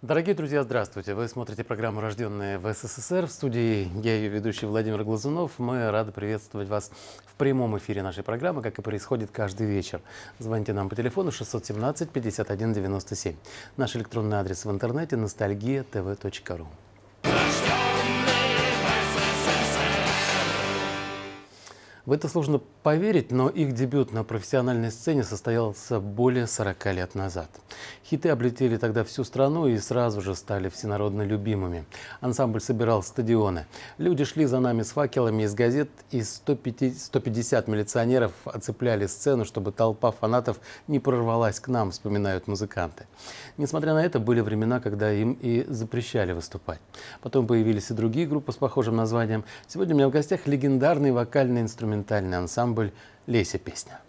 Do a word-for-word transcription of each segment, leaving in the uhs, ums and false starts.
Дорогие друзья, здравствуйте! Вы смотрите программу «Рожденные в СССР». В студии я, ее ведущий Владимир Глазунов. Мы рады приветствовать вас в прямом эфире нашей программы, как и происходит каждый вечер. Звоните нам по телефону шестьсот семнадцать пятьдесят один девяносто семь. Наш электронный адрес в интернете ностальгия тэ вэ точка ру. В это сложно поверить, но их дебют на профессиональной сцене состоялся более сорока лет назад. Хиты облетели тогда всю страну и сразу же стали всенародно любимыми. Ансамбль собирал стадионы. Люди шли за нами с факелами из газет, и сто пятьдесят милиционеров оцепляли сцену, чтобы толпа фанатов не прорвалась к нам, вспоминают музыканты. Несмотря на это, были времена, когда им и запрещали выступать. Потом появились и другие группы с похожим названием. Сегодня у меня в гостях легендарный вокальный инструментальный ансамбль «Леся песня».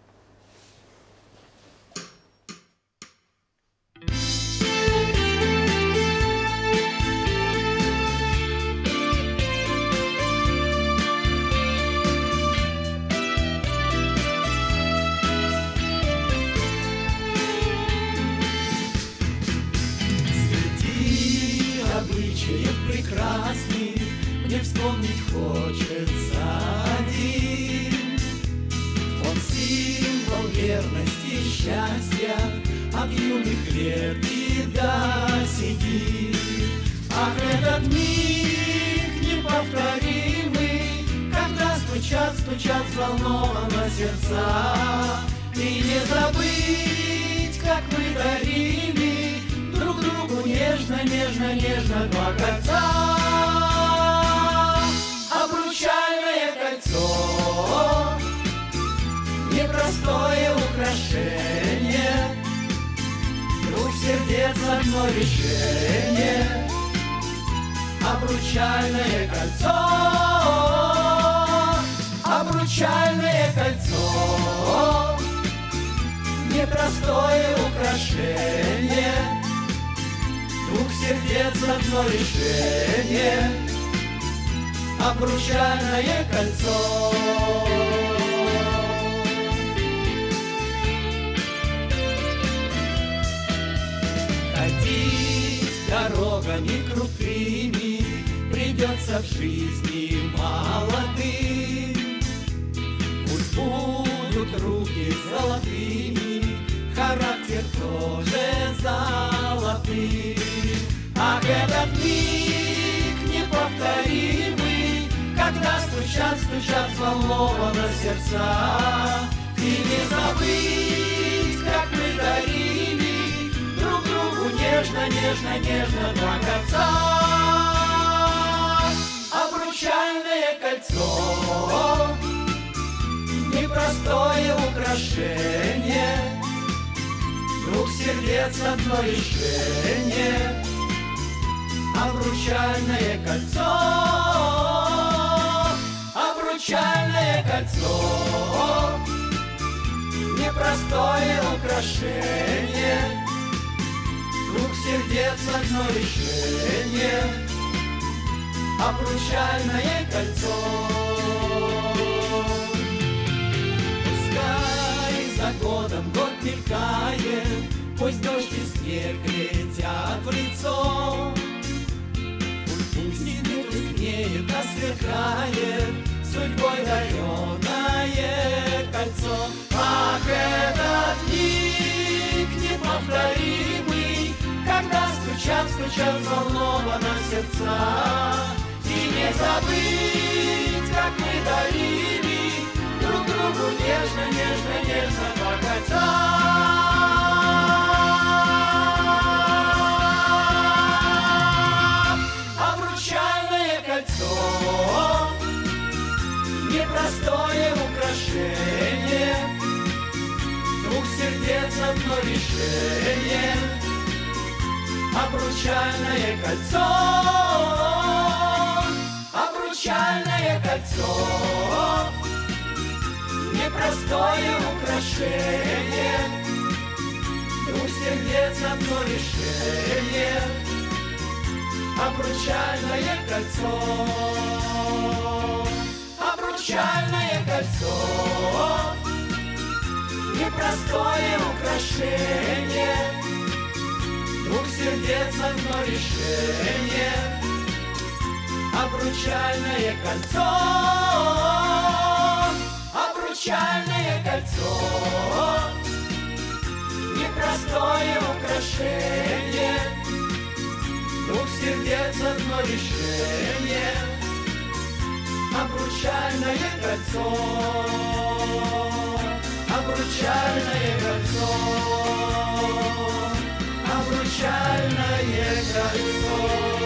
Среди обычаев прекрасных мне вспомнить хочется один. Он символ верности и счастья от юных лет и до седин. Ах, этот миг неповторимый, когда стучат, стучат взволнованно сердца. И не забыть, как мы дарили друг другу нежно, нежно, нежно два кольца. Обручальное кольцо, непростое украшение, двух сердец одно решение. Обручальное кольцо, обручальное кольцо, непростое украшение, двух сердец одно решение. Обручальное кольцо. Ходить дорогами крутыми придется в жизни молодым. Пусть будут руки золотыми, характер тоже золотым. Ах, этот миг неповторимый, когда стучат, стучат взволнованно сердца. И не забыть, как мы дарили друг другу нежно, нежно, нежно два кольца. Обручальное кольцо, непростое украшение, двух сердец одно решение. Обручальное кольцо, обручальное кольцо, непростое украшение, двух сердец одно решение. Обручальное кольцо. Пускай за годом год мелькает, пусть дождь и снег летят в лицо. Пусть не тускнеет, а сверкает судьбой даренное кольцо. Ах, этот миг неповторимый, когда стучат, стучат взволнованно сердца. И не забыть, как мы дарили друг другу нежно, нежно, нежно два кольца. Обручальное кольцо, непростое украшение, двух сердец одно решение. Обручальное кольцо, обручальное кольцо, непростое украшение, двух сердец одно решение. Обручальное кольцо, обручальное кольцо, непростое украшение, двух сердец одно решение. Обручальное кольцо, обручальное кольцо, непростое украшение, двух сердец одно решение. Обручальное кольцо, обручальное кольцо, обручальное кольцо.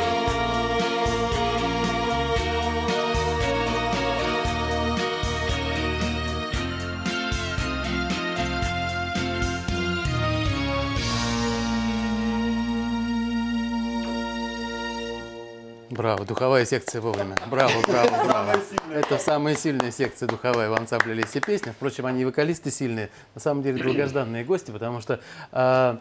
Браво, духовая секция вовремя. Браво, браво, браво. Это самая сильная секция духовая в ансамбле «Лесе песня». Впрочем, они вокалисты сильные, на самом деле долгожданные гости, потому что а,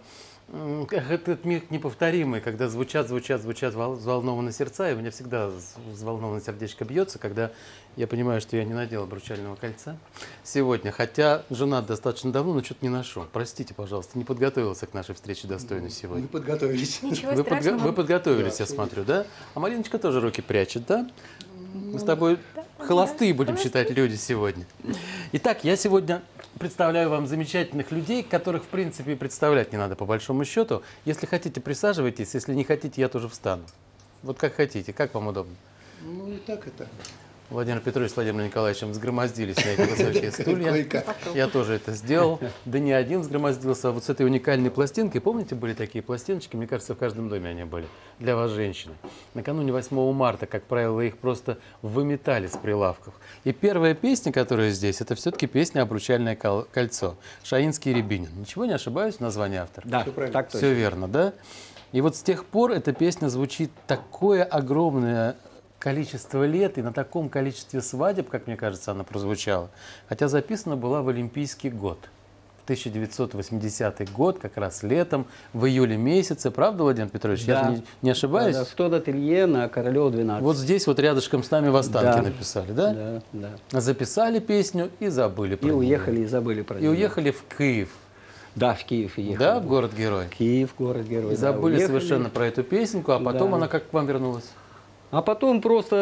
этот миг неповторимый, когда звучат, звучат, звучат взволнованные сердца, и у меня всегда взволнованное сердечко бьется, когда я понимаю, что я не надел обручального кольца сегодня, хотя женат достаточно давно, но что-то не ношу. Простите, пожалуйста, не подготовился к нашей встрече достойно сегодня. Мы подготовились. Ничего Вы, подго страшного. вы подготовились, Да, я смотрю, да? А Мариночка тоже руки прячет, да? Мы с тобой холостые будем считать люди сегодня. Итак, я сегодня представляю вам замечательных людей, которых, в принципе, представлять не надо, по большому счету. Если хотите, присаживайтесь, если не хотите, я тоже встану. Вот как хотите, как вам удобно. Ну и так, и так. Владимир Петрович с Владимиром Николаевичем взгромоздились на эти высокие стулья. Кое-как. Я тоже это сделал. Да не один взгромоздился, а вот с этой уникальной пластинкой. Помните, были такие пластиночки? Мне кажется, в каждом доме они были. Для вас, женщины. Накануне восьмого марта, как правило, их просто выметали с прилавков. И первая песня, которая здесь, это все-таки песня «Обручальное кольцо». Шаинский и Рябинин. Ничего не ошибаюсь в названии автора? Да, Всё правильно. так точно. Все верно, да? И вот с тех пор эта песня звучит такое огромное количество лет, и на таком количестве свадеб, как мне кажется, она прозвучала. Хотя записана была в Олимпийский год. В тысяча девятьсот восьмидесятый год, как раз летом, в июле месяце. Правда, Владимир Петрович? Я Да. же не, не ошибаюсь? Да, да, в тот ателье на Королева двенадцать. Вот здесь вот рядышком с нами в Останке Да. написали, да? Да, да. Записали песню и забыли про И неё. уехали, и забыли про И неё. уехали в Киев. Да, в Киев ехали. Да, в город-герой. Киев, город-герой. И да, забыли уехали. совершенно про эту песенку, а потом Да. она как к вам вернулась? А потом просто,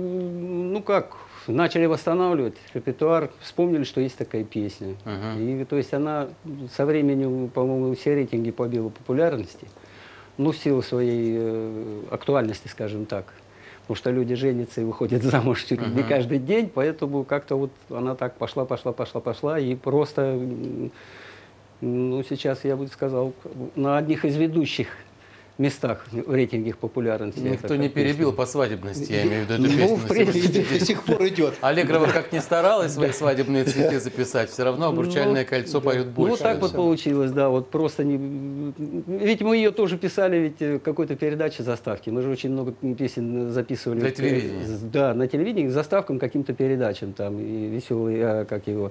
ну как, начали восстанавливать репертуар, вспомнили, что есть такая песня. Мгм. И то есть она со временем, по-моему, все рейтинги побила популярности, ну, в силу своей э, актуальности, скажем так. Потому что люди женятся и выходят замуж чуть ли не Мгм. каждый день, поэтому как-то вот она так пошла, пошла, пошла, пошла, и просто, м, ну, сейчас я бы сказал, на одних из ведущих местах в рейтинге их популярности. Никто эта не песня. перебил по свадебности, я имею в виду эту Ну, песню. в на принципе, сегодняшний До день. сих пор идет. Аллегрова как ни старалась свои свадебные цветы записать, все равно обручальное Ну, кольцо поют Ну, больше. вот так вот получилось, да, вот просто не... Ведь мы ее тоже писали, ведь э, какой-то передаче заставки. Мы же очень много песен записывали. Для к- телевидения. с- Да, на телевидении к заставкам каким-то передачам, там, и веселые, а, как его...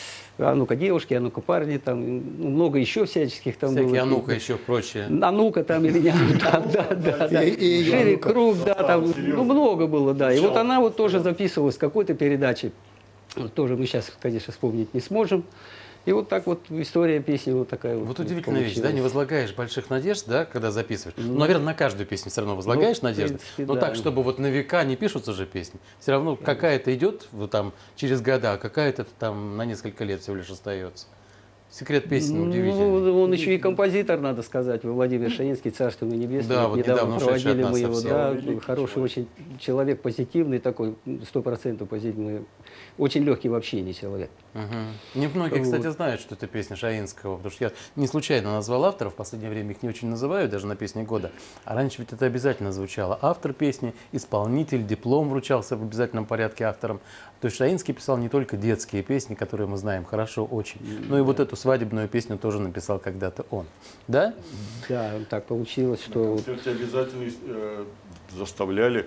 А ну-ка, девушки, а ну-ка, парни, там, ну, много еще всяческих там было. Всякие а ну-ка еще прочее. А ну-ка там или не, да, да, да, да. И- и- и а Шире ну-ка. круг, да, там, ну много было, да. И вот она вот тоже записывалась в какой-то передаче. Вот тоже мы сейчас, конечно, вспомнить не сможем. И вот так вот история песни вот такая вот. Вот удивительная вещь, да, не получилась. возлагаешь больших надежд, да, когда записываешь. Ну, Ну, наверное, на каждую песню все равно возлагаешь ну, в надежды. принципе, Но да. так, чтобы вот на века не пишутся же песни. Все равно какая-то идет вот там через года, а какая-то там на несколько лет всего лишь остается. Секрет песни удивительный. Ну, он еще и композитор, надо сказать, Владимир Шаинский, царство ему небесное. Да, вот недавно ушедший от проводили нас мы его, совсем. да, хороший очень человек, позитивный такой, сто процентов позитивный, очень легкий в общении человек. Угу. Немногие, кстати, Вот. знают, что это песня Шаинского, потому что я не случайно назвал авторов, в последнее время их не очень называют, даже на песне года. А раньше ведь это обязательно звучало. Автор песни, исполнитель, диплом вручался в обязательном порядке авторам. То есть Шаинский писал не только детские песни, которые мы знаем хорошо очень, но и вот эту свадебную песню тоже написал когда-то он. Да? Да, так получилось, что... В концерте обязательно э, заставляли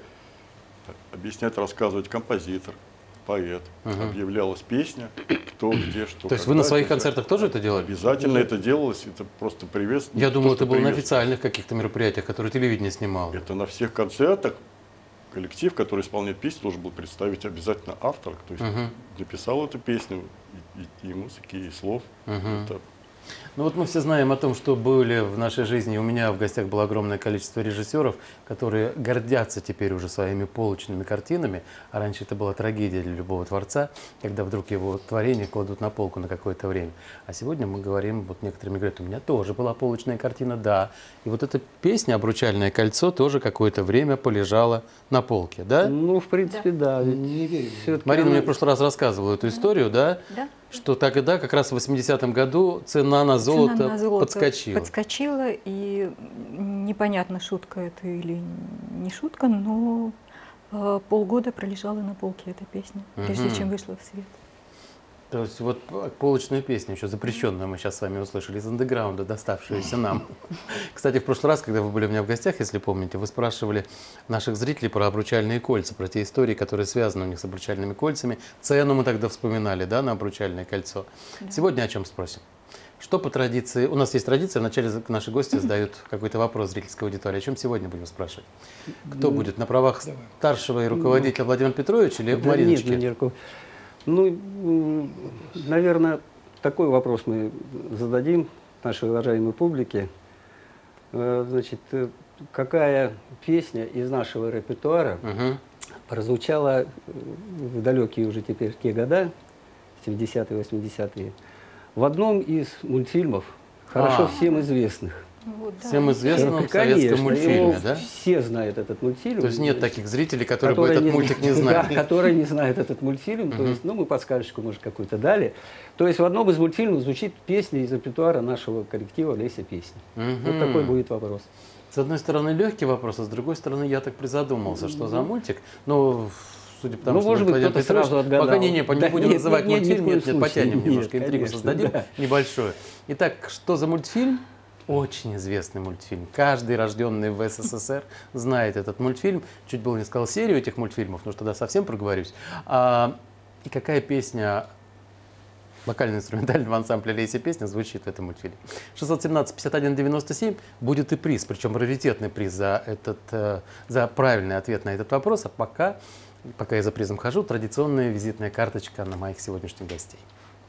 объяснять, рассказывать композитор, поэт. Объявлялась песня, кто, где, что. То есть вы на своих концертах тоже это делали? Обязательно это делалось, это просто приветствие. Я думал, то, это что было на приветствие. официальных каких-то мероприятиях, которые телевидение снимало. Это на всех концертах коллектив, который исполняет песню, должен был представить обязательно автора, то есть Мгм. написал эту песню и, и- и музыки, и слов. Мгм. Это Ну вот мы все знаем о том, что были в нашей жизни. У меня в гостях было огромное количество режиссеров, которые гордятся теперь уже своими полочными картинами. А раньше это была трагедия для любого творца, когда вдруг его творение кладут на полку на какое-то время. А сегодня мы говорим, вот некоторые говорят, у меня тоже была полочная картина, да. И вот эта песня «Обручальное кольцо» тоже какое-то время полежала на полке, да? Ну, в принципе, да. ведь Не верю. всё-таки Марина она- мне в прошлый раз рассказывала эту историю, да? Да. Что тогда, как раз в восьмидесятом году, цена на золото, Цена на золото подскочила. подскочила, и непонятно, шутка это или не шутка, но э, полгода пролежала на полке эта песня, прежде Мгм. чем вышла в свет. То есть вот полочную песню, еще запрещенную, мы сейчас с вами услышали, из андеграунда, доставшуюся нам. Кстати, в прошлый раз, когда вы были у меня в гостях, если помните, вы спрашивали наших зрителей про обручальные кольца, про те истории, которые связаны у них с обручальными кольцами. Цену мы тогда вспоминали, да, на обручальное кольцо. Сегодня о чем спросим? Что по традиции, у нас есть традиция, вначале наши гости задают какой-то вопрос зрительской аудитории. О чем сегодня будем спрашивать? Кто будет на правах старшего и руководителя Владимир Петрович или Да Мариночки? нет, Нерков. Ну, наверное, такой вопрос мы зададим нашей уважаемой публике. Э, Значит, э, какая песня из нашего репертуара Мгм. прозвучала э, в далекие уже теперь те года, семидесятые, восьмидесятые, в одном из мультфильмов, хорошо А. всем известных. Вот, да. Всем известном Конечно, советском его мультфильме, да? Все знают этот мультфильм. То есть нет таких зрителей, которые бы которые этот мультик не да, знают. которые не знают этот мультфильм. То есть, ну, мы подсказочку, может, какую-то дали. То есть в одном из мультфильмов звучит песня из репертуара нашего коллектива «Лейся песни». Вот Мгм. такой будет вопрос. С одной стороны, легкий вопрос, а с другой стороны, я так призадумался, что за мультик. Ну, судя по тому, Ну, что может быть, Владимир кто-то Петрович- сразу отгадал. Пока не, не, не Да, будем нет, называть нет, нет, ни в мультфильм, коем нет, нет, случае. потянем Нет, немножко, интригу конечно, создадим да. небольшую. Итак, что за мультфильм? Очень известный мультфильм. Каждый, рожденный в СССР, знает этот мультфильм. Чуть было не сказал серию этих мультфильмов, но что тогда совсем проговорюсь. А, и какая песня вокально-инструментального ансамбля «Лейся песня» звучит в этом мультфильме? шестьсот семнадцать пятьдесят один девяносто семь будет и приз, причем раритетный приз за, этот, э, за правильный ответ на этот вопрос. А пока, пока я за призом хожу, традиционная визитная карточка на моих сегодняшних гостей.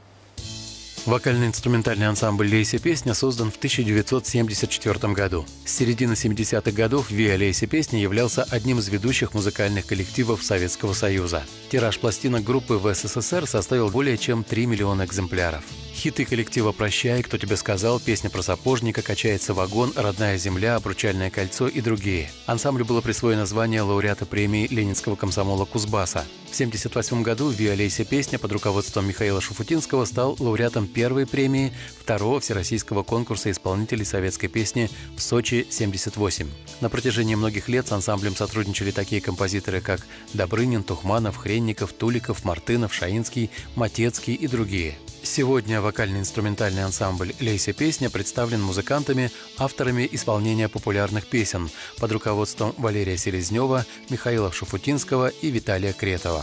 Вокально-инструментальный ансамбль «Лейся песня» создан в тысяча девятьсот семьдесят четвёртом году. С середины семидесятых годов ВИА «Лейся песня» являлся одним из ведущих музыкальных коллективов Советского Союза. Тираж пластинок группы в СССР составил более чем три миллиона экземпляров. Хиты коллектива «Прощай», «Кто тебе сказал», «Песня про сапожника», «Качается вагон», «Родная земля», «Обручальное кольцо» и другие. Ансамблю было присвоено звание лауреата премии Ленинского комсомола Кузбасса. В тысяча девятьсот семьдесят восьмом году ВИА «Лейся песня» под руководством Михаила Шуфутинского стал лауреатом первой премии второго всероссийского конкурса исполнителей советской песни в Сочи семьдесят восемь. На протяжении многих лет с ансамблем сотрудничали такие композиторы, как Добрынин, Тухманов, Хренников, Туликов, Мартынов, Шаинский, Матецкий и другие. Сегодня вокально-инструментальный ансамбль «Лейся песня» представлен музыкантами, авторами исполнения популярных песен под руководством Валерия Селезнева, Михаила Шуфутинского и Виталия Кретова.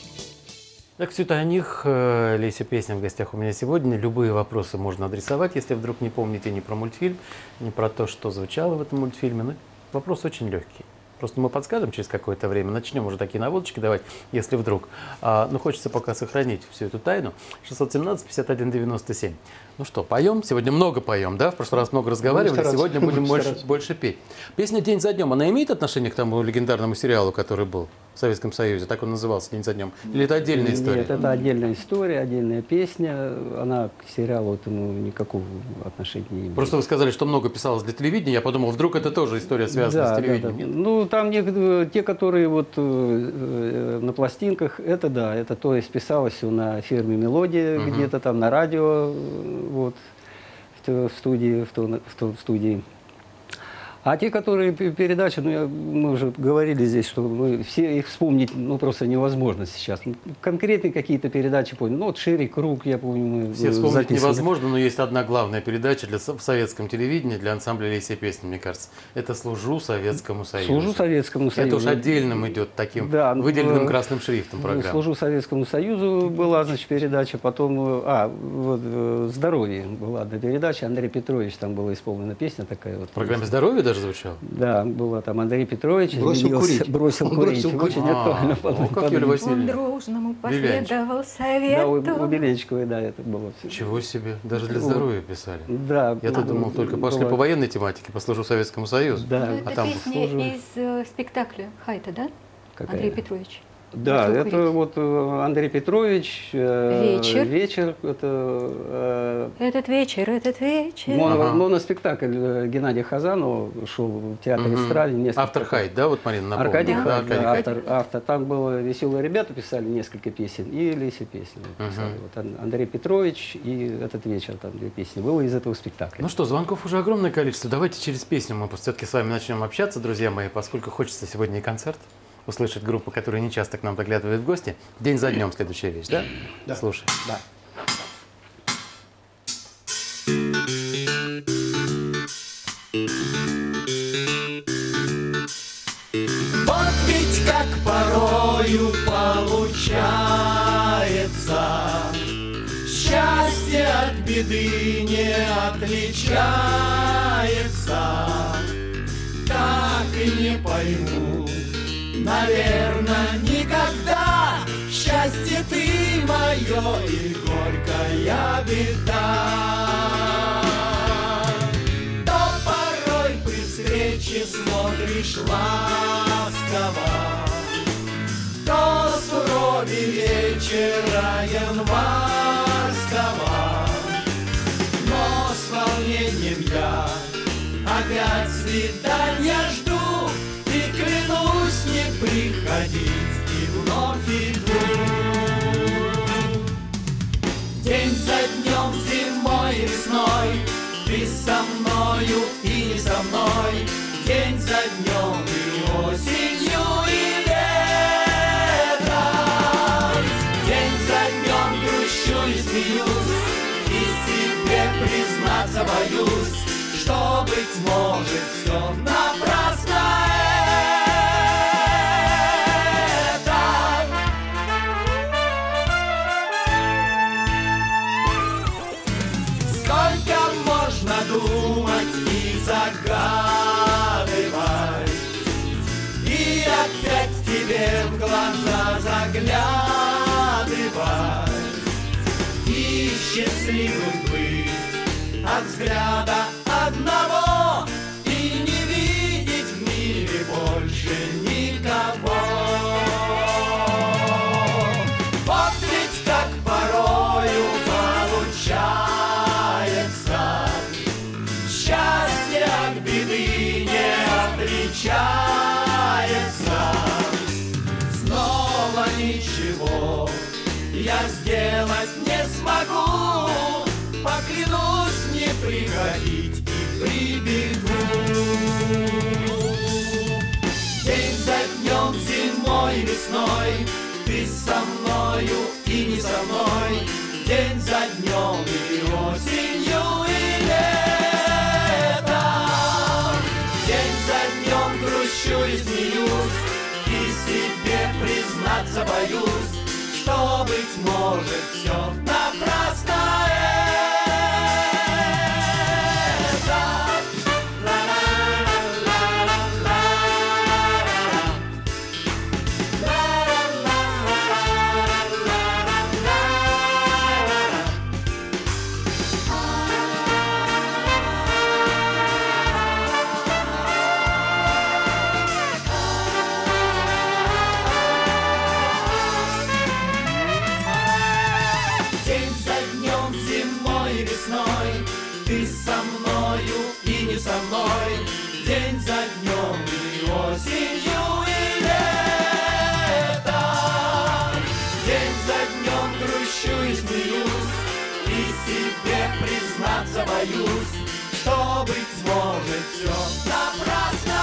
Так, все это о них. э, «Лейся песня» в гостях у меня сегодня. Любые вопросы можно адресовать, если вдруг не помните ни про мультфильм, ни про то, что звучало в этом мультфильме. Ну, вопрос очень легкий. Просто мы подскажем через какое-то время, начнем уже такие наводочки давать, если вдруг. А, но хочется пока сохранить всю эту тайну. шестьсот семнадцать пятьдесят один девяносто семь. Ну что, поем? Сегодня много поем, да? В прошлый раз много разговаривали, стараться. сегодня будем Будем больше, стараться. больше петь. Песня «День за днем», она имеет отношение к тому легендарному сериалу, который был в Советском Союзе? Так он назывался, «День за днем». Или это отдельная история? Нет, это отдельная история, отдельная песня. Она к сериалу этому никакого отношения не имеет. Просто вы сказали, что много писалось для телевидения, я подумал, вдруг это тоже история связана Да, с да, телевидением. да. Нет? Ну, там не- те, которые вот э, э, на пластинках, это да, это то есть писалось всё на фирме «Мелодия», Мгм. где-то там на радио, э, вот, в, т- в студии, в, то- в то- в студии. А те, которые пе- передачи, ну, я, мы уже говорили здесь, что мы все их вспомнить, ну, просто невозможно сейчас. Ну, конкретные какие-то передачи помню. Ну, вот «Шире круг», я помню, мы Все э, вспомнить записывали. невозможно, но есть одна главная передача для, со- в советском телевидении для ансамбля «Лейся песни», мне кажется. Это «Служу Советскому Союзу». Служу Советскому Союзу. Это уж отдельным идет таким Да, ну, выделенным э, красным шрифтом программа. «Служу Советскому Союзу» была, значит, передача, потом, э, а, вот, э, «Здоровье» была одна передача, Андрей Петрович, там была исполнена песня такая вот. В программе «Здоровье» даже даже звучал. Да, было там Андрей Петрович. Бросил изменился, курить. Бросил Он курить. бросил Очень курить. актуально. А, под- о, как под- Юлия Он Васильевна. дружному Ливянчик. последовал Да, у, у совету. Белечковой, да, это было. всё. Чего себе, даже для Вот. здоровья писали. Да. Я-то думал, только пошли было- по военной тематике, послужу Советскому Союзу. Да, Ну, а это там песня служу. из э, спектакля Хайта, да? Какая? Андрей Петрович. Да, Бросил это курить. вот э, Андрей Петрович. э, Вечер. Вечер. Это э, Этот вечер, этот вечер. моно- Ага. моноспектакль э, Геннадия Хазанова шел в театре Мгм. эстрады. несколько- Автор Хайд, да, вот Марина напомнила? Аркадий Да, Хайд, Аркадий да, Хайд. автор, автор. Там было «Веселые ребята» писали несколько песен, и Леся песни писали. Мгм. Вот Ан- Андрей Петрович и «Этот вечер», там две песни было из этого спектакля. Ну что, звонков уже огромное количество. Давайте через песню мы все-таки с вами начнем общаться, друзья мои, поскольку хочется сегодня и концерт услышать группу, которая не часто к нам заглядывает в гости. День за днем следующая вещь, да? Да. Слушай. Да. Вот ведь как порою получается, счастье от беды не отличается. Так и не пойму, наверное, никогда счастье ты мое и горькая беда. То порой при встрече смотришь ласково, то суровее вечера январского. Но с волнением я опять свидания жду и клянусь не приходить и вновь иду. День за днем, зимой и весной, ты со мною и не со мной. День за днем и осенью и летом. День за днем грущу и смеюсь, и себе признаться боюсь, что, быть может, все напрасно это. Сколько можно думать и загадывать, и опять тебе в глаза заглядывать, и счастливым быть от взгляда одного, и не видеть в мире больше никого. Вот ведь как порою получается, счастье от беды не отличается. Снова ничего я сделать не смогу, поклянусь не приходить и прибегу. День за днем, зимой и весной, ты со мною и не со мной. День за днем и осенью и летом. День за днем грущу и смеюсь, и себе признаться боюсь, что, быть может, все напрасно это. День за днем, зимой и весной, ты со мною и не со мной. День за днем и осенью и летом. День за днем грущу и смеюсь, и себе признаться боюсь, что, быть может, все напрасно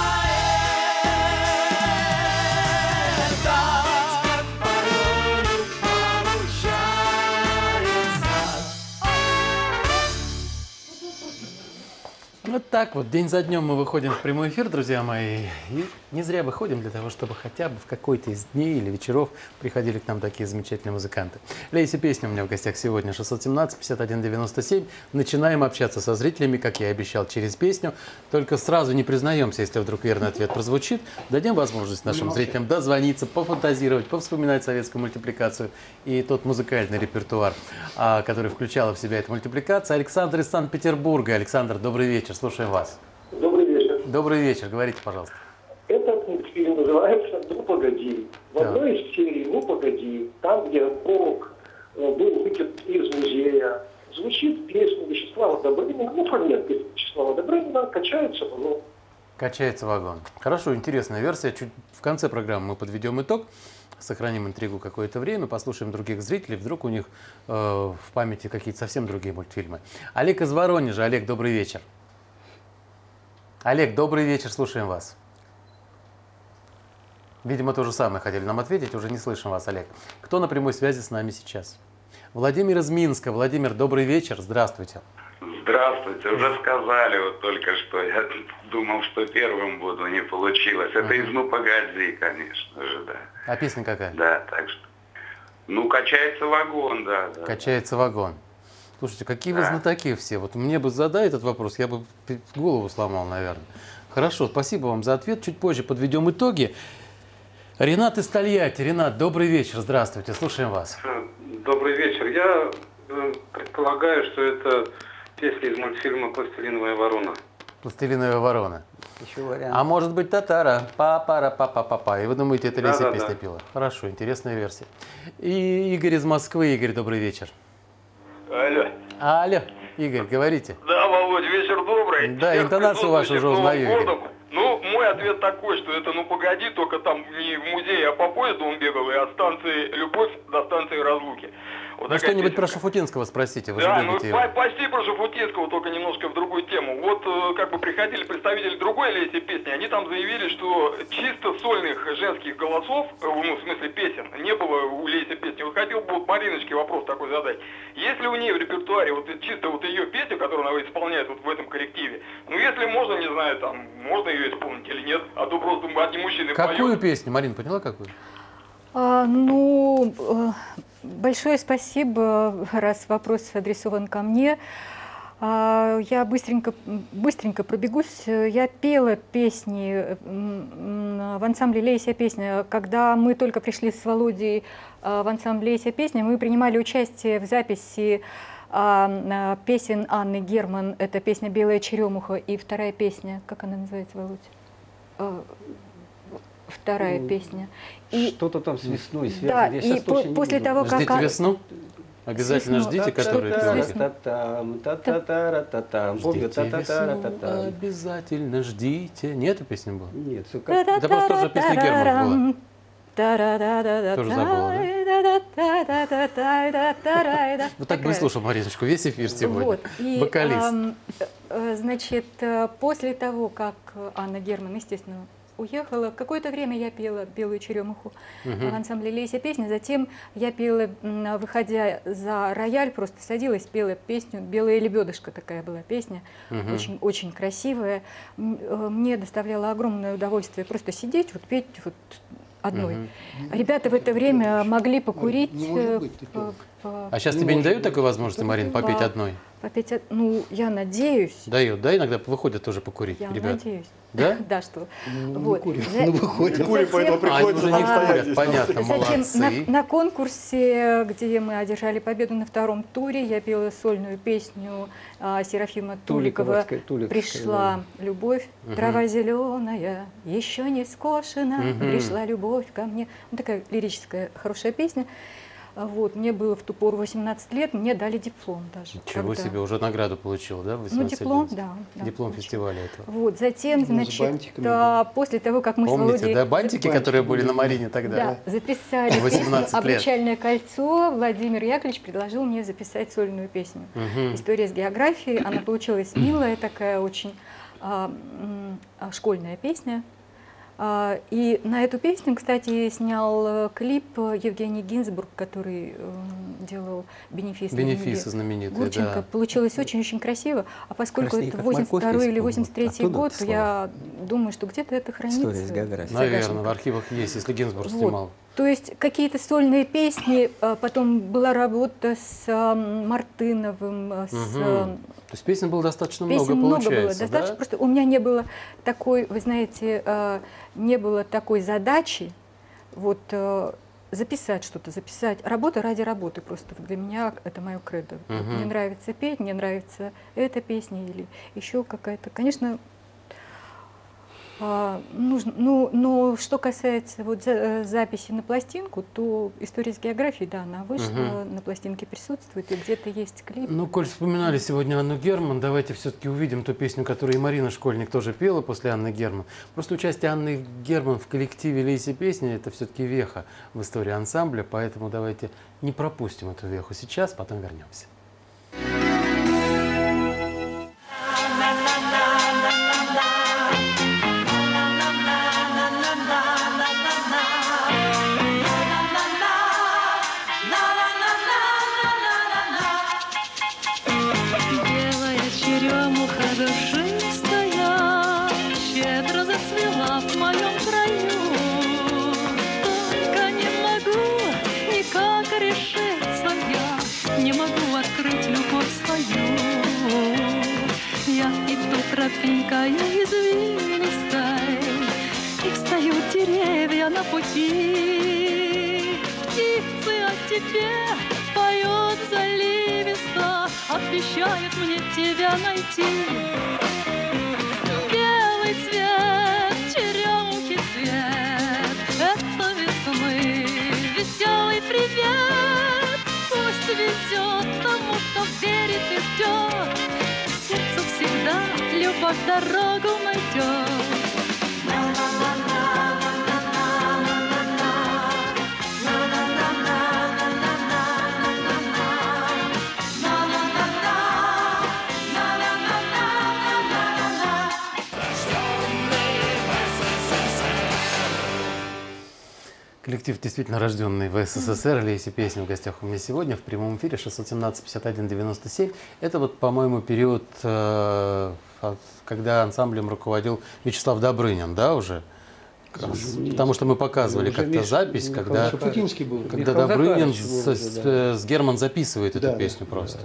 это. Порою получается. Вот Вот так вот, день за днем мы выходим в прямой эфир, друзья мои. И не зря выходим для того, чтобы хотя бы в какой-то из дней или вечеров приходили к нам такие замечательные музыканты. Лейся песня у меня в гостях сегодня. шестьсот семнадцать пятьдесят один девяносто семь. Начинаем общаться со зрителями, как я и обещал, через песню. Только сразу не признаемся, если вдруг верный ответ прозвучит. Дадим возможность нашим зрителям дозвониться, пофантазировать, повспоминать советскую мультипликацию и тот музыкальный репертуар, который включала в себя эта мультипликация. Александр из Санкт-Петербурга. Александр, добрый вечер, слушаем вас. Добрый вечер. Добрый вечер, говорите, пожалуйста. Этот мультфильм называется «Ну, погоди». В Да. одной из серий «Ну, погоди», там, где полк э, был выкинут из музея, звучит песня Вячеслава Добрынина, ну, фрагмент песни Вячеслава Добрынина «Качается вагон». Качается вагон. Хорошо, интересная версия. Чуть в конце программы мы подведем итог, сохраним интригу какое-то время, послушаем других зрителей, вдруг у них э, в памяти какие-то совсем другие мультфильмы. Олег из Воронежа. Олег, добрый вечер. Олег, добрый вечер, слушаем вас. Видимо, то же самое хотели нам ответить, уже не слышим вас, Олег. Кто на прямой связи с нами сейчас? Владимир из Минска. Владимир, добрый вечер, здравствуйте. Здравствуйте, уже сказали вот только что, я думал, что первым буду, не получилось. Это из «Ну, погоди», конечно же, да. А песня какая? Да, так что, ну, качается вагон, да. да. Качается вагон. Слушайте, какие вы Да. знатоки все. Вот мне бы задай этот вопрос, я бы голову сломал, наверное. Хорошо, спасибо вам за ответ. Чуть позже подведем итоги. Ренат из Тольятти. Ренат, добрый вечер, здравствуйте, слушаем вас. Добрый вечер. Я э, предполагаю, что это песня из мультфильма «Пластилиновая ворона». Пластилиновая ворона. Еще вариант. А может быть татара, папара, папа, папа. И вы думаете, это Леся Да-да-да. песня пела? Хорошо, интересная версия. И Игорь из Москвы. Игорь, добрый вечер. Алло. Алло, Игорь, говорите. Да, Володь, вечер добрый. Да, Всех интонацию вашу уже присутствующих узнаю, с Новым Игорь. годом. Ну, мой ответ такой, что это «Ну, погоди», только там не в музее, а по поезду он бегал, и от станции «Любовь» до станции «Разлуки». Вот Ну такая что-нибудь про песенка. Шафутинского спросите, вы Да, же ну любите его. по- почти про Шафутинского, только немножко в другую тему. Вот э, как бы приходили представители другой Леси песни, они там заявили, что чисто сольных женских голосов, э, ну в смысле песен, не было у Леси песни. Вот хотел бы вот Мариночке вопрос такой задать. Если у нее в репертуаре вот чисто вот ее песню, которую она исполняет вот в этом коллективе, ну если можно, не знаю, там, можно ее исполнить или нет, а то просто одни мужчины Какую поют. песню? Марин, поняла какую? А, ну, э, большое спасибо, раз вопрос адресован ко мне. А, я быстренько, быстренько пробегусь. Я пела песни м, в ансамбле «Лейся песня». Когда мы только пришли с Володей а, в ансамбль «Лейся песня», мы принимали участие в записи а, песен Анны Герман. Это песня «Белая черемуха» и вторая песня, как она называется, Володь? А, Вторая Ну, песня. И Что-то там с весной связано. да, Я и сейчас по- точно не после буду. того, как Ждите а- весну? Обязательно Весну. ждите, которые Та-та-та-та-та. песни. Та-та-там, та-та-та-ра-та-там. Помню, Ждите весну, та-та-та-ра-та-там. обязательно ждите. Не эту песню была? Нет, все как... Это просто тоже песня Герман была. Тоже забыла, да? Вот так бы и слушал Мариночку весь эфир сегодня. Вот. И, Вокалист. ам, э, значит, э, после того, как Анна Герман, естественно, уехала, какое-то время я пела «Белую черемуху» в ансамбле «Лейся песня». Затем я пела, м, выходя за рояль, просто садилась, пела песню «Белая лебедушка», такая была песня, очень, очень красивая. М, э, Мне доставляло огромное удовольствие просто сидеть, вот петь вот одной. Ребята в это время могли покурить. Не может э, быть, ты по- пела. по- А сейчас Не тебе не может дают быть. такой возможности, Марин, попеть Да. одной? попеть от- Ну, я надеюсь. Дают, да? Иногда выходят тоже покурить, Я ребята. надеюсь. Да? Да, что. Ну, не Вот. курят, За- но выходят. Не курят, поэтому Затем- А, они приходится уже не нам стоять курят, здесь. понятно, Затем молодцы. на, на конкурсе, где мы одержали победу на втором туре, я пела сольную песню а, Серафима Туликова. Туликовская, Туликовская, «Пришла любовь, трава зеленая, еще не скошена, Мгм. пришла любовь ко мне». Ну, такая лирическая хорошая песня. А Вот, мне было в ту пору восемнадцать лет, мне дали диплом даже. Ничего Когда- себе, уже награду получила, да? в Ну, восемнадцать диплом, лет? да. да, Диплом получила. фестиваля этого. Вот, затем, Ну, с значит, бантиками да, после того, как мы с Помните, Володей да, бантики, Бантики которые были на были. Марине тогда? да, записали песню восемнадцать лет. «Обручальное кольцо», Владимир Яковлевич предложил мне записать сольную песню. Мгм. «История с географией». Она получилась милая, такая очень а, м, а, школьная песня. А, И на эту песню, кстати, снял э, клип Евгений Гинзбург, который э, делал бенефис. Бенефисы знаменитые, Гурченко. да. Получилось очень-очень красиво. А поскольку Краснее, это как восемьдесят морковь второй есть, или по-моему. восемьдесят третий Оттуда год, это слово. я думаю, что где-то это хранится. История из географии. Наверное, в архивах есть, если Гинзбург Вот. снимал. То есть какие-то сольные песни, а потом была работа с а, Мартыновым, а, с... Мгм. а, То есть песен было достаточно Песен много, много было, получается, достаточно. да? Просто у меня не было такой, вы знаете, э, не было такой задачи вот э, записать что-то, записать. Работа ради работы просто. Вот для меня это мое кредо. Вот Мгм. мне нравится петь, мне нравится эта песня или еще какая-то. Конечно, а, нужно, ну, но что касается вот за- э, записи на пластинку, то история с географией, да, она вышла, Мгм. на пластинке присутствует, и где-то есть клип. Ну, коль вспоминали сегодня Анну Герман, давайте все-таки увидим ту песню, которую и Марина Школьник тоже пела после Анны Герман. Просто участие Анны Герман в коллективе «Лейся песни» — это все-таки веха в истории ансамбля, поэтому давайте не пропустим эту веху сейчас, потом вернемся. Белая черемуха душистая щедро зацвела в моем краю. Только не могу никак решиться я, не могу открыть любовь свою. Я иду тропинкой извилистой, и встают деревья на пути. Птицы о тебе поют заливисто, обещают мне тебя найти. Белый цвет, черемухи цвет, это весны веселый привет. Пусть везет тому, кто верит и ждет, сердцу всегда любовь дорогу найдет. Коллектив, действительно рожденный в СССР, «Лейся песни» в гостях у меня сегодня в прямом эфире шестьсот семнадцать пятьдесят один девяносто семь. Это вот, по-моему, период, э, когда ансамблем руководил Вячеслав Добрынин, да, уже? Потому что мы показывали Уже как-то Миш- запись, Михаил когда, Шуфутинский был. когда Михаил Добрынин Захарович был с, уже, с- да. с Герман записывает эту Да, да. песню просто.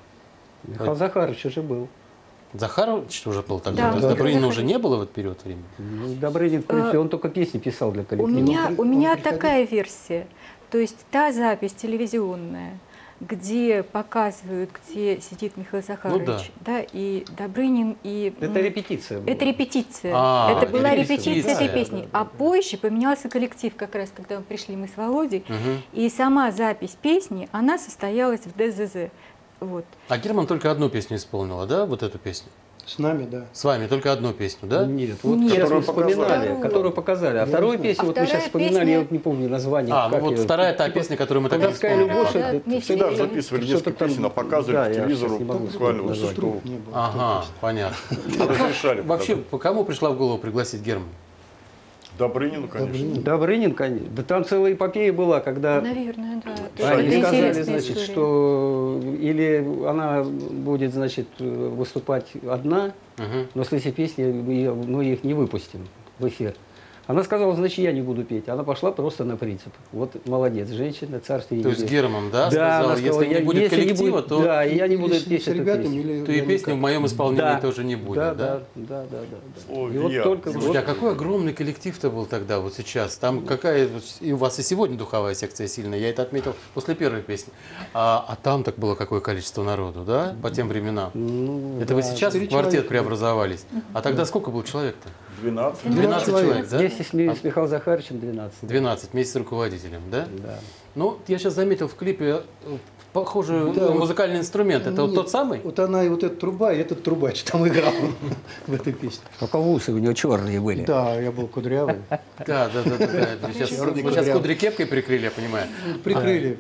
Михаил Захарович уже был. Захарович уже был тогда? Да, То есть да. Добрынина Захарович. уже не было в этот период времени? Ну, Добрынин, в принципе, он только песни писал для У коллектива. меня, при- у меня он приходил- такая версия. То есть та запись телевизионная, где показывают, где сидит Михаил Захарович, да. и Добрынин, и... Это м, репетиция была. Это репетиция. А, это была репетиция, репетиция этой да, песни. да, А позже поменялся коллектив, как раз когда мы пришли мы с Володей. Мгм. И сама запись песни, она состоялась в ДЗЗ. Вот. А Герман только одну песню исполнила, да, вот эту песню? С нами, да. С вами только одну песню, да? Нет, вот Нет. сейчас мы Которую показали. вспоминали, Вторую. которую показали. А вторую песню, А вот мы сейчас вторая вспоминали, песня- я вот не помню название. А, ну как вот её. вторая та Типа, песня, которую мы тогда «Колдовская вспомнили. любовь», Да, это- вместе Всегда Или- записывали Что-то несколько там- песен, а показывали да, по я телевизору сейчас не могу буквально назвать. вот Труп не было. Ага, понятно. разрешали. Вообще, по кому пришла в голову пригласить Германа? Добрынину, конечно. Добрынин. Добрынин, конечно. Да там целая эпопея была, когда Наверное, да. Да, Это они сказали, интересная значит, история. что или она будет, значит, выступать одна, Мгм. но с этой песни мы мы их не выпустим в эфир. Она сказала, значит, я не буду петь. Она пошла просто на принцип. Вот молодец, женщина, царство ей То есть небесное. Герман, да, Да, сказал, она сказала, если не я- будет если не коллектива, будет- то, да, и я не Или буду с- петь с эту ребятами, песню. или то и да песни в никак. моем исполнении Да. тоже не будет, Да, да? да, да, да, да, да. О, И вот Вия. только Слушайте, а вот- какой огромный коллектив-то был тогда, вот сейчас? Там какая, и у вас и сегодня духовая секция сильная, я это отметил после первой песни. А, а там так было какое количество народу, да, по тем временам? ну, Это вы да. сейчас в четыре квартет человека. преобразовались. А тогда сколько было человек-то? двенадцать. двенадцать человек, да? Вместе с, Ми- с Михаилом Захаровичем двенадцать. двенадцать вместе с руководителем, да? Да. Ну, я сейчас заметил в клипе э, похожий Да, ну, вот- музыкальный инструмент. Это вот Нет, тот самый? Вот она и вот эта труба, и этот трубач там играл в этой песне. Только усы у него черные были. Да, я был кудрявый. Да, да, да. да, да. Сейчас, Черный вы сейчас кудрявый. кудри кепкой прикрыли, я понимаю. Прикрыли.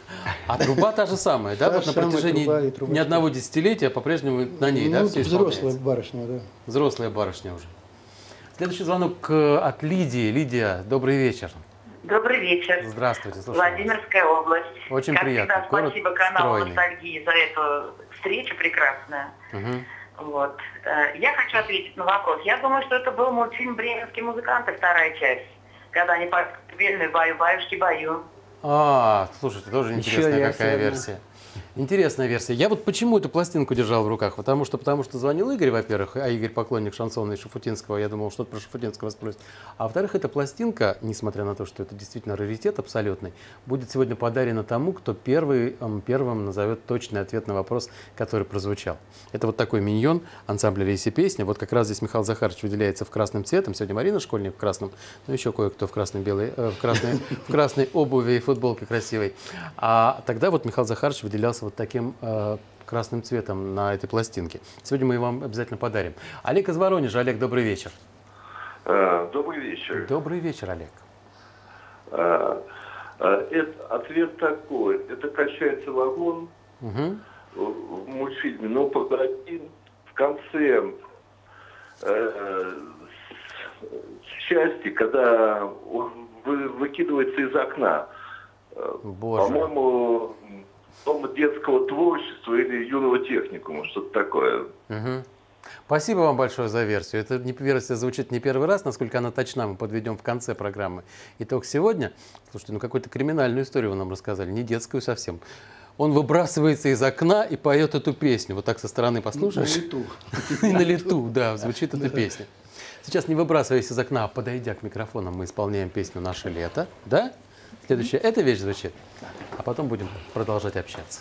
А труба та же самая, да? Та Вот же на самая протяжении труба и труба. ни одного десятилетия по-прежнему на ней, да, Ну, все взрослая исполняется? барышня, да. Взрослая барышня уже. Следующий звонок э, от Лидии. Лидия, добрый вечер. Добрый вечер. Здравствуйте, слушаю. Владимирская область. Очень как приятно. Всегда, Город спасибо каналу стройный. «Ностальгии» за эту встречу прекрасную. Угу. Вот. Э, Я хочу ответить на вопрос. Я думаю, что это был мультфильм «Бременские музыканты», вторая часть, когда они пели «Баю, баюшки, баю». А, слушайте, тоже Еще интересная версия какая одна. версия. Интересная версия. Я вот почему эту пластинку держал в руках? Потому что, потому что звонил Игорь, во-первых, а Игорь поклонник шансона и Шафутинского, я думал, что-то про Шафутинского спросит. А во-вторых, эта пластинка, несмотря на то, что это действительно раритет абсолютный, будет сегодня подарена тому, кто первый, эм, первым назовет точный ответ на вопрос, который прозвучал. Это вот такой миньон ансамбля «Лейся песня». Вот как раз здесь Михаил Захарович выделяется в красным цветом. Сегодня Марина Школьник в красном, ну еще кое-кто в красной, белой, э, в, красной, в красной обуви и футболке красивой. А тогда вот Михаил Захарович выделялся вот таким э, красным цветом на этой пластинке. Сегодня мы вам обязательно подарим. Олег из Воронежа. Олег, добрый вечер. А, добрый вечер. Добрый вечер, Олег. А, а, это, ответ такой. Это качается вагон Угу. в мультфильме, но погоди, в конце э, части, когда он вы, выкидывается из окна. Боже. По-моему, Дома детского творчества или юного техникума, что-то такое. Угу. Спасибо вам большое за версию. Эта версия звучит не первый раз, насколько она точна, мы подведем в конце программы. Итог сегодня. Слушайте, ну какую-то криминальную историю вы нам рассказали, не детскую совсем. Он выбрасывается из окна и поет эту песню. Вот так со стороны послушаешь. На лету. И на лету, да, звучит эта песня. Сейчас не выбрасываясь из окна, а подойдя к микрофонам, мы исполняем песню «Наше лето». Да? Следующая эта вещь звучит. А потом будем продолжать общаться.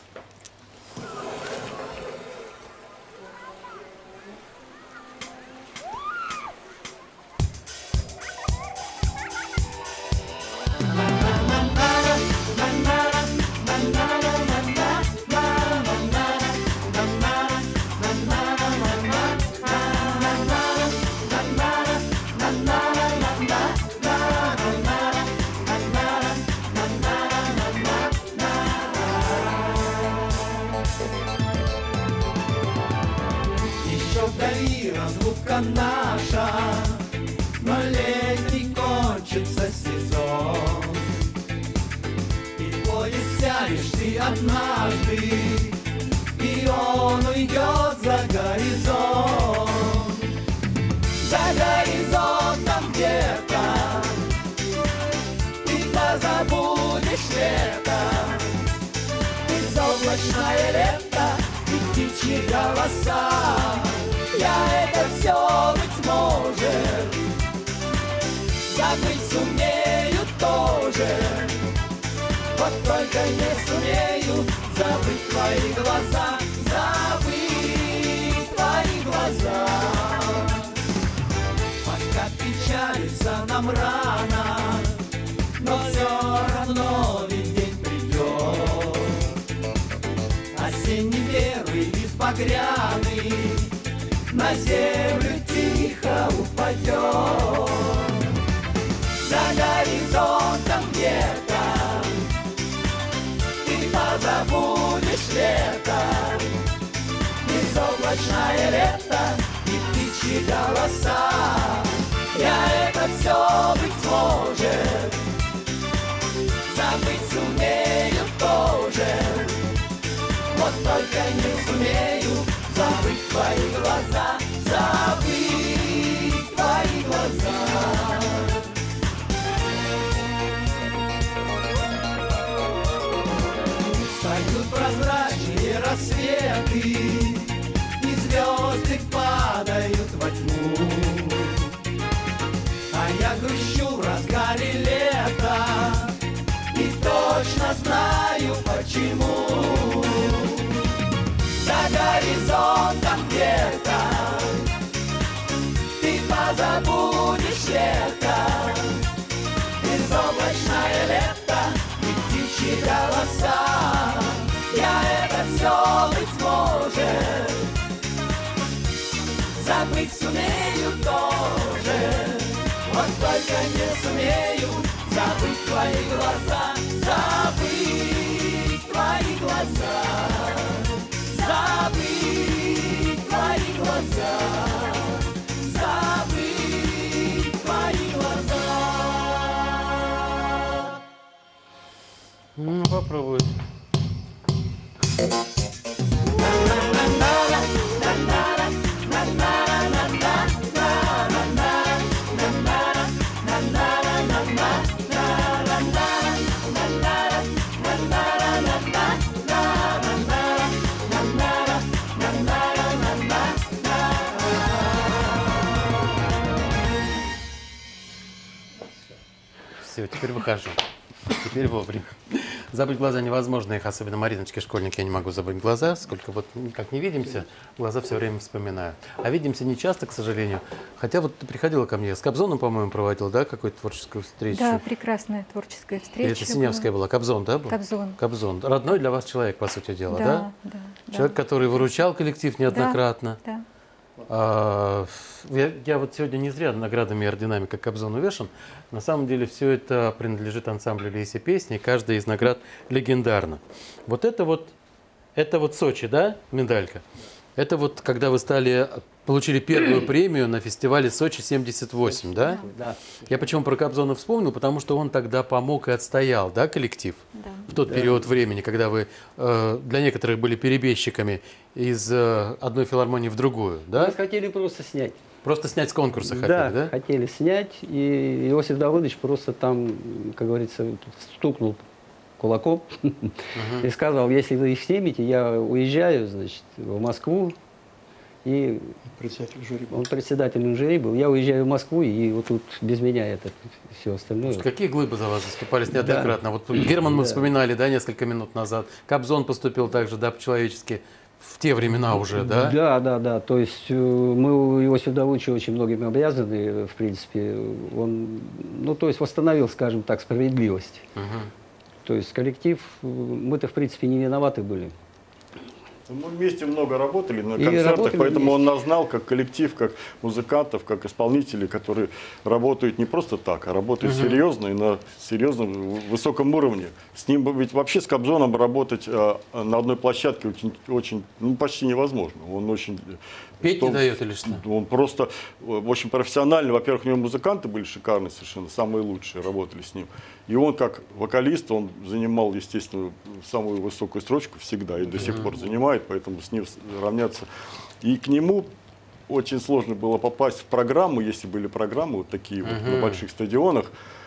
Еще вдали разлука наша, но летний кончится сезон. И в поезд сядешь ты однажды, и он уйдет за горизонт. За горизонтом где-то ты позабудешь лето, безоблачное лето и птичьи голоса. Я это все, быть может, забыть сумею тоже. Вот только не сумею забыть твои глаза, забыть твои глаза. Пока печалиться нам рано, но все равно ведь день придет. Осенний первый лист багряный на землю тихо упадет. За горизонтом где-то ты позабудешь лето, безоблачное лето и птичьи голоса. Я это все, быть может, забыть сумею тоже. Вот только не сумею забыть твои глаза, забыть твои глаза. Встают прозрачные рассветы, и звезды падают во тьму. А я грущу в разгаре лета, и точно знаю почему. За горизонтом где-то ты позабудешь лето, безоблачное лето и птичьи голоса. Я это все, быть может, забыть сумею тоже. Вот только не сумею забыть твои глаза, забыть твои глаза. Забыть твои глаза, забыть Ну, попробуй. Все, теперь выхожу. Теперь вовремя. Забыть глаза невозможно, их особенно Мариночке, школьник, я не могу забыть глаза. Сколько вот как не видимся, глаза все время вспоминаю. А видимся не часто, к сожалению. Хотя вот ты приходила ко мне, с Кобзоном, по-моему, проводил, да, какую-то творческую встречу? Да, прекрасная творческая встреча. Или это Синявская была? Кобзон, да? Был? Кобзон. Кобзон. Родной для вас человек, по сути дела, да? Да, да. Человек, да. который выручал коллектив неоднократно. Да, да. А, я, я вот сегодня не зря наградами и орденами, как Кобзон, увешан. На самом деле все это принадлежит ансамблю «Лейся песни», и каждая из наград легендарна. Вот это вот, это вот Сочи, да, медалька? Это вот когда вы стали, получили первую премию на фестивале Сочи семьдесят восемь, да? Да. Я почему про Кобзона вспомнил, потому что он тогда помог и отстоял, да, коллектив? Да. В тот Да. период времени, когда вы э, для некоторых были перебежчиками из э, одной филармонии в другую, да? Нас хотели просто снять. Просто снять с конкурса хотели, Да, да? хотели снять, и Иосиф Давыдович просто там, как говорится, стукнул кулаком и сказал, если вы их снимете, я уезжаю, значит, в Москву. И Председатель жюри был. он председателем жюри был. Я уезжаю в Москву, и вот тут без меня это все остальное. Слушай, какие глыбы за вас заступались неоднократно? Вот Герман мы Да. вспоминали, да, несколько минут назад. Кобзон поступил также, да, по-человечески. В те времена уже, да? Да, да, да. То есть э, мы у Иосифа Давыдовича очень многим обязаны, в принципе. Он, ну, то есть восстановил, скажем так, справедливость. Мгм. То есть коллектив, э, мы-то, в принципе, не виноваты были. Мы вместе много работали на И концертах, работали поэтому он вместе. нас знал как коллектив, как музыкантов, как исполнителей, которые работают не просто так, а работают Мгм. серьезно и на серьезном в- высоком уровне. С ним бы- ведь вообще с Кобзоном работать э, на одной площадке очень, очень, ну, почти невозможно. Он очень Петь не что- дает или что? Он просто э, очень профессиональный. Во-первых, у него музыканты были шикарные совершенно, самые лучшие, работали с ним. И он как вокалист, он занимал, естественно, самую высокую строчку всегда и до сих пор занимает, поэтому с ним равняться. И к нему очень сложно было попасть в программу, если были программы вот такие вот на Мгм. больших стадионах.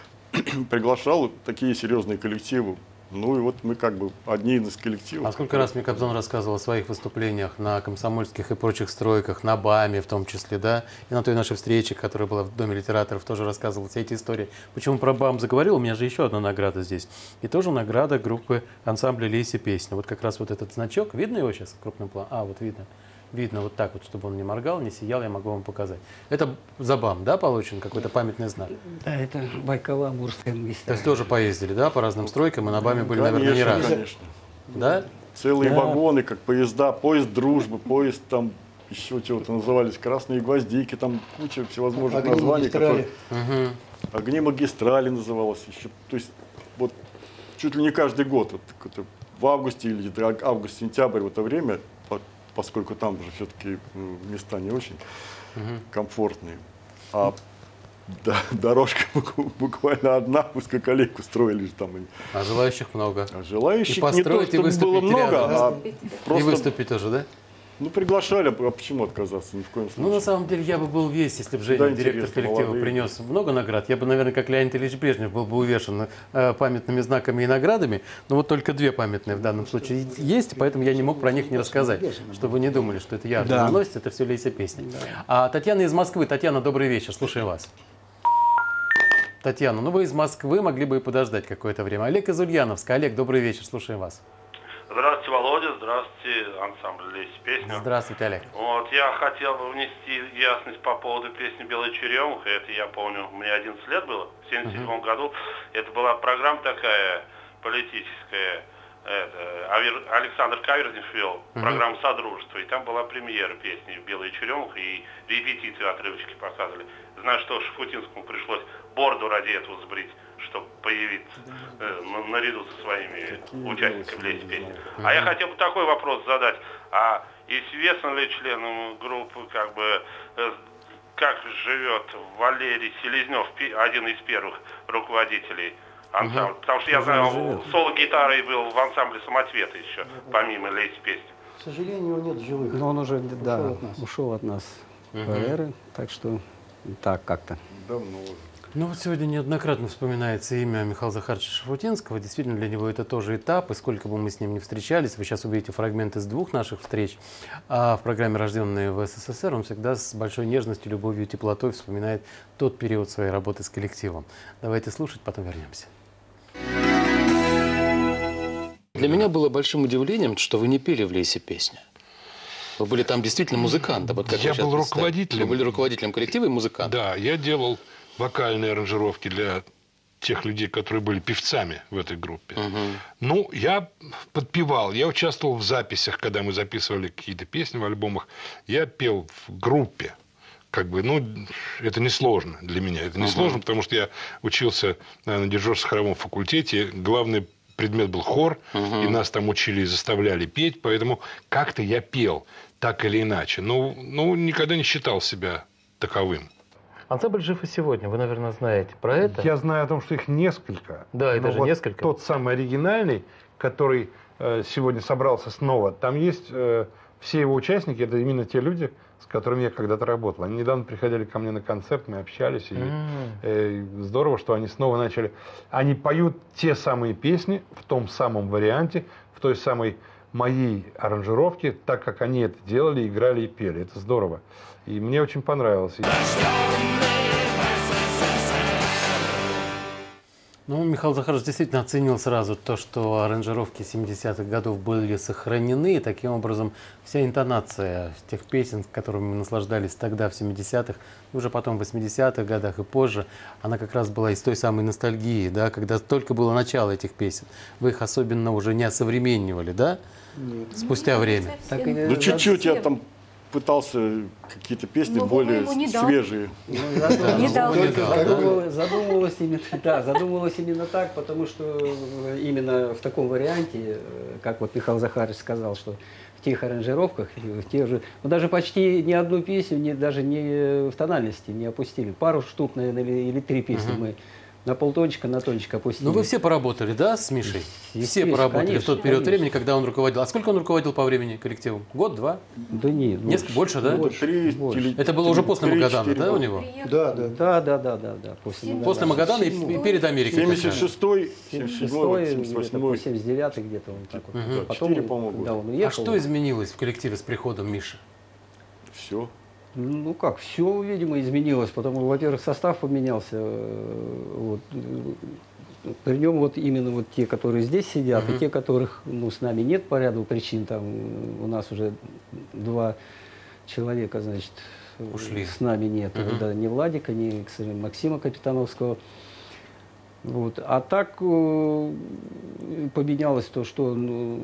Приглашал такие серьезные коллективы. Ну и вот мы как бы одни из коллективов. А сколько раз мне Кобзон рассказывал о своих выступлениях на комсомольских и прочих стройках, на БАМе в том числе, да? И на той нашей встрече, которая была в Доме литераторов, тоже рассказывал все эти истории. Почему про БАМ заговорил? У меня же еще одна награда здесь. И тоже награда группы ансамбля «Лейся песни». Вот как раз вот этот значок. Видно его сейчас в крупном плане? А, вот видно. Видно вот так вот, чтобы он не моргал, не сиял, я могу вам показать. Это за БАМ, да, получен какой-то памятный знак? Да, это Байкало-Амурская То магистраль. есть тоже поездили, да, по разным стройкам, и на БАМе были, наверное, не Конечно, раз. конечно. Да? Целые Да. вагоны, как поезда, поезд дружбы, поезд там еще чего-то назывались, красные гвоздики, там куча всевозможных Огни названий. магистрали. которые- Огни магистрали называлось еще. То есть вот чуть ли не каждый год, вот, как-то в августе или где-то август-сентябрь в это время, по- поскольку там уже все-таки места не очень комфортные. А да, дорожка бу- буквально одна, узкоколейку строили же там. они. А желающих много. А желающих И не то, построить, и чтобы было выступить много, рядом, да? а И просто выступить тоже, да? ну, приглашали, а почему отказаться? Ни в коем случае. Ну, на самом деле, я бы был весь, если бы Женя, Да, директор интересно, коллектива, молодые. принес много наград. Я бы, наверное, как Леонид Ильич Брежнев, был бы увешан э, памятными знаками и наградами. Но вот только две памятные в данном случае есть, поэтому я не мог про них не рассказать. Чтобы вы не думали, что это я Да. наносит, это все «Лейся песни». А Татьяна из Москвы. Татьяна, добрый вечер, слушаю вас. Татьяна, ну вы из Москвы, могли бы и подождать какое-то время. Олег из Ульяновска. Олег, добрый вечер, слушаем вас. Здравствуйте, Володя, здравствуйте, ансамбль «Лейся песни». Здравствуйте, Олег. Вот, я хотел бы внести ясность по поводу песни «Белая черемуха». Это я помню, мне одиннадцать лет было, в семьдесят седьмом году. Это была программа такая политическая. Это, Авер- Александр Каверзнев вел программу «Содружество». И там была премьера песни «Белая черемуха», и репетиции, отрывочки показывали. Знаю, что Шафутинскому пришлось бороду ради этого сбрить, чтобы появиться э, на- наряду со своими участниками «Лейся песни». А я хотел бы такой вопрос задать. А известно ли членам группы, как бы, э, как живет Валерий Селезнев, пи- один из первых руководителей ансамбль. Угу. Потому что я Уже знаю, живет. соло-гитарой был в ансамбле «Самоцветы» еще, помимо «Лейте песни». К сожалению, его нет в живых. Но он уже, да, ушел от нас. ушел от нас Мгм. в эры, так что так как-то. Давно уже. Ну вот сегодня неоднократно вспоминается имя Михаила Захаровича Шафутинского. Действительно, для него это тоже этап, и сколько бы мы с ним ни встречались, вы сейчас увидите фрагменты с двух наших встреч, а в программе «Рожденные в СССР» он всегда с большой нежностью, любовью и теплотой вспоминает тот период своей работы с коллективом. Давайте слушать, потом вернемся. Для меня было большим удивлением, что вы не пели в «Лейте песни». Вы были там действительно музыкантом. Вот как Я вы сейчас был представили. руководителем. Вы были руководителем коллектива и музыкантом. Да, я делал вокальные аранжировки для тех людей, которые были певцами в этой группе. Угу. Ну, я подпевал, я участвовал в записях, когда мы записывали какие-то песни в альбомах. Я пел в группе. Как бы, ну, это несложно для меня. Это несложно, uh-huh. потому что я учился на дирижерско-хоровом факультете. Главный предмет был хор, uh-huh. и нас там учили и заставляли петь. Поэтому как-то я пел, так или иначе. Но, ну, никогда не считал себя таковым. Ансамбль жив и сегодня, вы, наверное, знаете про это. Я знаю о том, что их несколько. Да, это но же вот несколько. Тот самый оригинальный, который э, сегодня собрался снова, там есть э, все его участники, это именно те люди, с которыми я когда-то работал. Они недавно приходили ко мне на концерт, мы общались, и Mm. э, здорово, что они снова начали. Они поют те самые песни в том самом варианте, в той самой моей аранжировке, так как они это делали, играли и пели. Это здорово. И мне очень понравилось. Ну, Михаил Захарович действительно оценил сразу то, что аранжировки семидесятых годов были сохранены, и таким образом вся интонация тех песен, которыми мы наслаждались тогда, в семидесятых, и уже потом в восьмидесятых годах и позже, она как раз была из той самой ностальгии, да, когда только было начало этих песен. Вы их особенно уже не осовременивали, да? Нет. Спустя Нет, время. Так и не- Ну, чуть-чуть я там пытался какие-то песни Но более Вова ему не дал. свежие. Ну, задумывалось- Не дал. задумывалось- задумывалось именно, да, задумывалось именно так, потому что именно в таком варианте, э, как вот Михаил Захарович сказал, что в тех аранжировках, в тех же, ну, даже почти ни одну песню, ни, даже не в тональности не опустили. Пару штук, наверное, или, или три песни Мгм. мы на полтончика, на тончик опустили. Ну, вы все поработали, да, с Мишей? Все Естественно, поработали конечно, в тот период конечно. времени, когда он руководил. А сколько он руководил по времени коллективом? Год, два? Да нет. Несколько, больше, да? Больше, Три больше. или- Это было уже после три, Магадана, четыре да, у года. него? Да, да. Да, да, да, да, да. После Магадана. После Магадана и, и перед Америкой. семьдесят шестой, семьдесят седьмой, семьдесят восьмой. семьдесят девятый где-то он так вот. Мгм. Потом, четыре, по-моему, да, года. он уехал. А что изменилось в коллективе с приходом Миши? Все. Ну как, все, видимо, изменилось, потому что, во-первых, состав поменялся. э, Вот, э, при нем вот именно вот те, которые здесь сидят, Мгм. и те, которых ну, с нами нет по ряду причин, там э, у нас уже два человека, значит, э, Ушли. с нами нет. Мгм. Да, ни Владика, ни, к сожалению, Максима Капитановского. Вот. А так э, поменялось то, что ну,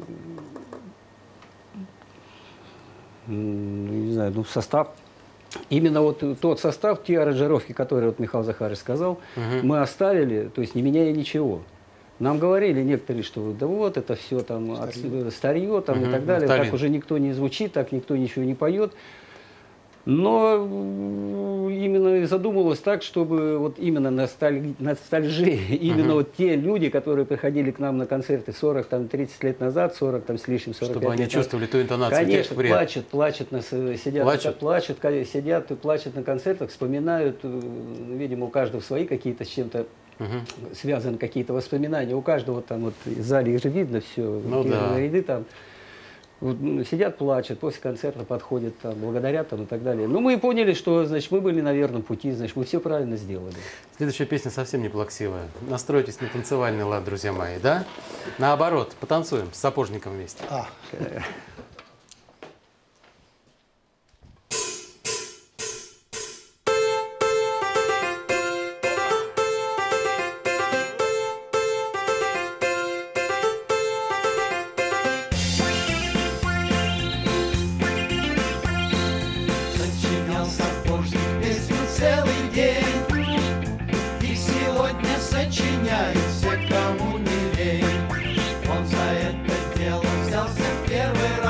м, не знаю, ну, состав. Именно вот тот состав, те аранжировки, которые вот Михаил Захарович сказал, Мгм. мы оставили, то есть не меняя ничего. Нам говорили некоторые, что да вот это все там старье, старье там, Мгм. и так далее, Нафталин. так уже никто не звучит, так никто ничего не поет. Но м, именно и задумывалось так, чтобы вот именно носталь... ностальжи, именно Мгм. вот те люди, которые приходили к нам на концерты сорок тридцать лет назад, сорок там с лишним, сорок Чтобы они чувствовали ту интонацию тех Конечно, времен. плачут, плачут, нас, э, сидят, Плачут? плачут, ка- сидят и плачут на концертах, вспоминают, э, видимо, у каждого свои какие-то с чем-то Мгм. связаны какие-то воспоминания. У каждого там вот в зале их же видно все, Ну да. ряды там. Вот, м, сидят, плачут, после концерта подходят, там, благодарят там, и так далее. Ну, мы и поняли, что, значит, мы были на верном пути, значит, мы все правильно сделали. Следующая песня совсем не плаксивая. Настройтесь на танцевальный лад, друзья мои, да? Наоборот, потанцуем с сапожником вместе. А. Сочинял сапожник песню целый день, и сегодня сочиняет все, кому не лень. Он за это дело взялся в первый раз.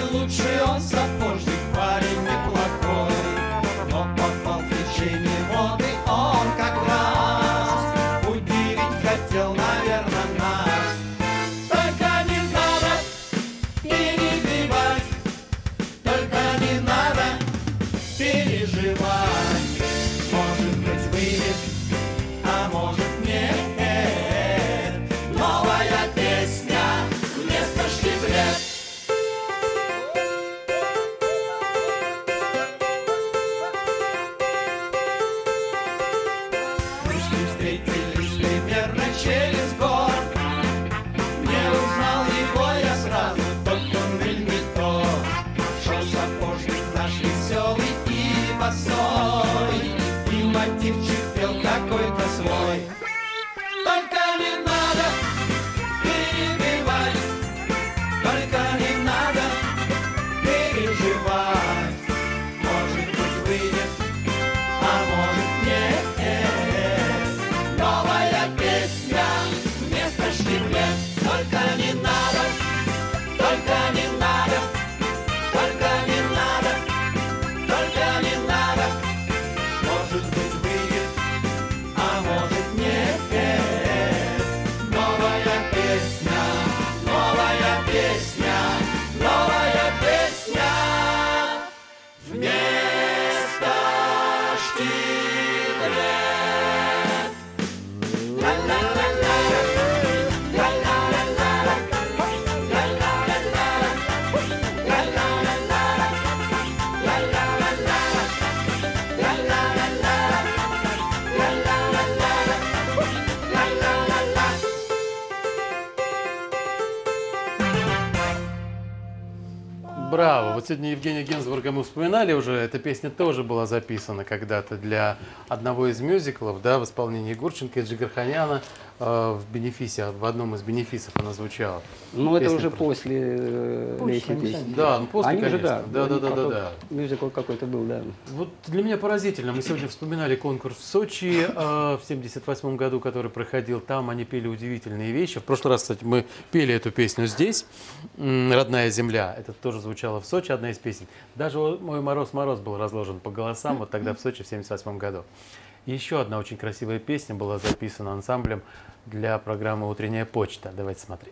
лучший он сапожник, парень неплохой, но попал в течение моды он как раз. Удивить хотел, наверное, нас. Только не надо перебивать, только не надо переживать. Может быть выйдет, а может нет. Новая песня вместо штиблет. Мы с ним встретились примерно через год. Не узнал его я сразу, тот туннель не тот. Шел сапожник наш веселый и босой, и мотивчик пел какой-то свой. Только не надо перебивать, только не надо переживать. Может быть выйдет, а может нет. Новая песня вместо штиблет. Только не надо, только не надо, только не надо, только не надо. Может быть выйдет, а может нет. Новая песня, новая песня, новая песня вместо штиблет. Браво! Вот сегодня Евгения Гинзбурга мы вспоминали уже. Эта песня тоже была записана когда-то для одного из мюзиклов, да, в исполнении Гурченко и Джигарханяна. Э, в бенефисе, в одном из бенефисов она звучала. Ну, это Песня уже про- после э, «Лейся песни». Да, ну после, Они же, конечно. да. Да, да, они да, да, потом- да. Мюзикл какой-то был, да. Вот для меня поразительно. Мы сегодня вспоминали конкурс в Сочи э, в семьдесят восьмом году, который проходил. Там они пели удивительные вещи. В прошлый раз, кстати, мы пели эту песню здесь. М, «Родная земля». Это тоже звучало в Сочи, одна из песен. Даже вот «Мой Мороз-Мороз» был разложен по голосам вот тогда в Сочи в семьдесят восьмом году. И еще одна очень красивая песня была записана ансамблем для программы «Утренняя почта». Давайте смотреть.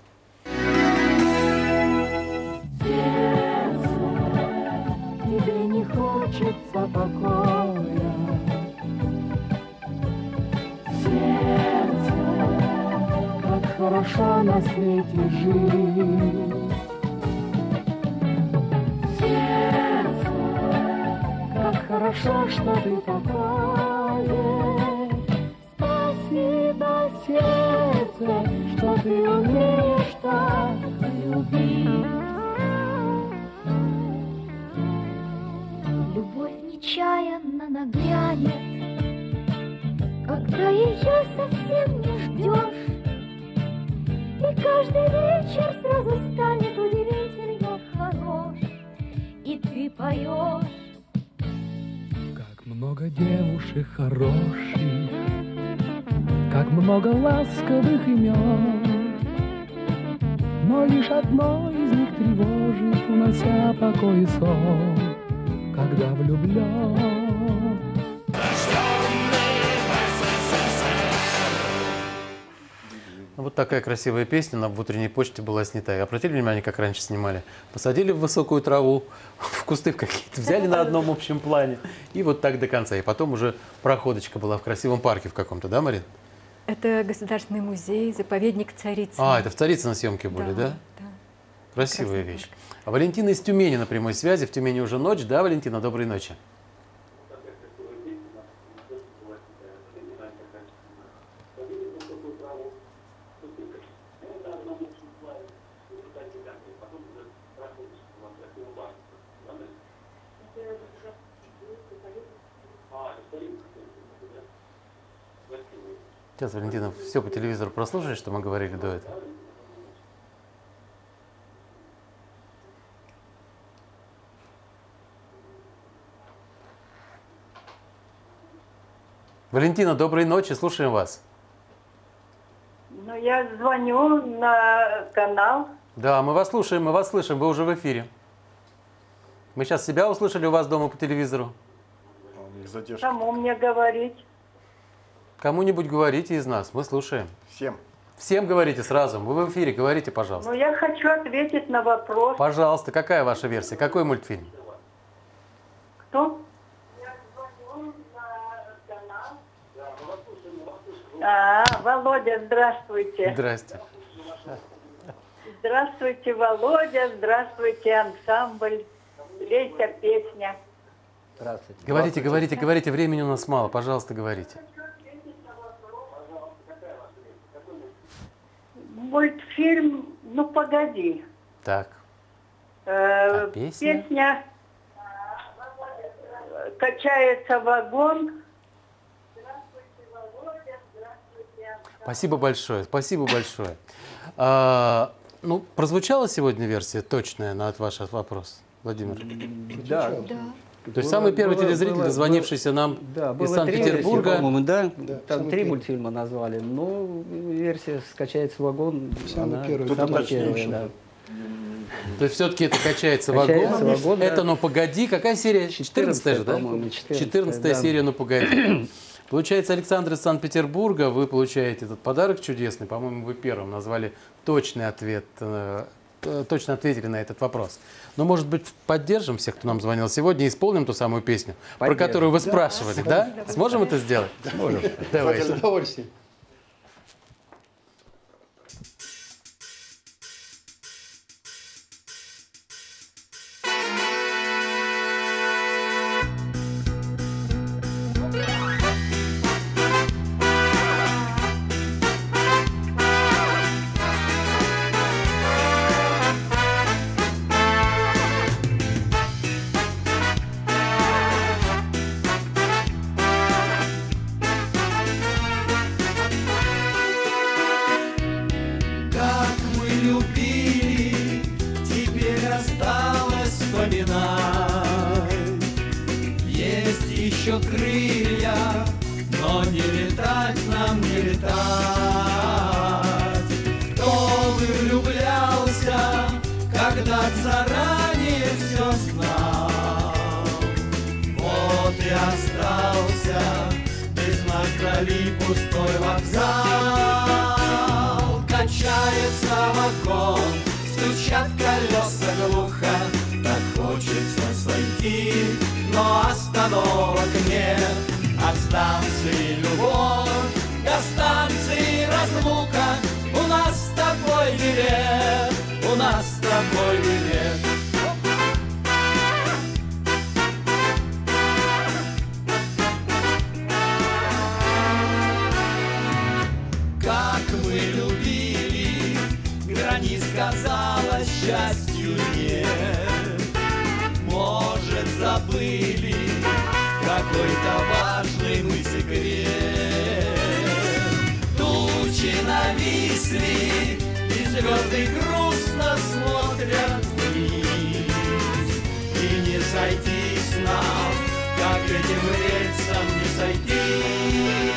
Тебе не хочется покоя. Сердце, как хорошо на свете жить. Сердце, как хорошо, что ты такое. Спасибо, сердце, что ты умеешь так любить. Любовь нечаянно нагрянет, когда ее совсем не ждешь, и каждый вечер сразу станет удивительно хорош, и ты поешь. Как много девушек хороших, как много ласковых имен, но лишь одно из них тревожит, унося покой и сон, когда влюблен. Вот такая красивая песня на в «Утренней почте» была снята. И обратили внимание, как раньше снимали? Посадили в высокую траву, в кусты какие-то, взяли на одном общем плане. И вот так до конца. И потом уже проходочка была в красивом парке в каком-то, да, Марин? Это Государственный музей, заповедник Царицын. А, это в Царицыно съемки были, да? Да, да. Красивая вещь. А Валентина из Тюмени на прямой связи. В Тюмени уже ночь, да, Валентина? Доброй ночи. Сейчас, Валентина, все по телевизору прослушаешь, что мы говорили до этого? Валентина, доброй ночи, слушаем вас. Ну, я звоню на канал. Да, мы вас слушаем, мы вас слышим, вы уже в эфире. Мы сейчас себя услышали у вас дома по телевизору. Кому мне говорить? Кому-нибудь говорите из нас, мы слушаем. Всем. Всем говорите сразу. Вы в эфире, говорите, пожалуйста. Ну, я хочу ответить на вопрос. Пожалуйста, какая ваша версия? Какой мультфильм? Кто? А, Володя, здравствуйте. Здрасте. Здравствуйте, Володя, здравствуйте, ансамбль. Лейся песня. Здравствуйте. Говорите, говорите, говорите, времени у нас мало, пожалуйста, говорите. Мультфильм «Ну, погоди». Так. Э, А песня? Песня «Качается вагон». Спасибо большое, спасибо большое. А, ну, прозвучала сегодня версия точная на ваш вопрос, Владимир? Да. То есть самый первый Было- телезритель, было- дозвонившийся нам Да, из было Санкт-Петербурга. три версии, по-моему, да? Да, Там самый три первый. мультфильма назвали. Но версия «Скачается вагон». Самый она первый. самая Тут первая, уточнейший. да. То есть все-таки это качается, Качается вагон. вагон, да. Это «Ну погоди». Какая серия? четырнадцатая же, да? по-моему, четырнадцатая, четырнадцатая да. серия «Ну погоди». Получается, Александр из Санкт-Петербурга, вы получаете этот подарок чудесный. По-моему, вы первым назвали точный ответ, э, э, точно ответили на этот вопрос. Но, может быть, поддержим всех, кто нам звонил сегодня, и исполним ту самую песню, про Поддержим. которую вы Да, спрашивали, да, да? да, Сможем это сделать? Сможем. Давайте. С удовольствием. Как мы любили, теперь осталось вспоминать. Есть еще крылья, но не летать нам, не летать. Кто бы влюблялся, когда заранее все знал, вот и остался без нас вдали пустой вокзал. Качается вагон, стучат колеса глухо, так хочется сойти, но остановок нет. От станции любовь до станции разлука у нас с тобой билет, у нас с тобой билет. Как мы любили, границ казалось счастью нет. Может, забыли какой-то важный мы секрет. Тучи нависли, и звезды грустно смотрят вниз. И не сойтись нам, как этим рельсам не сойти.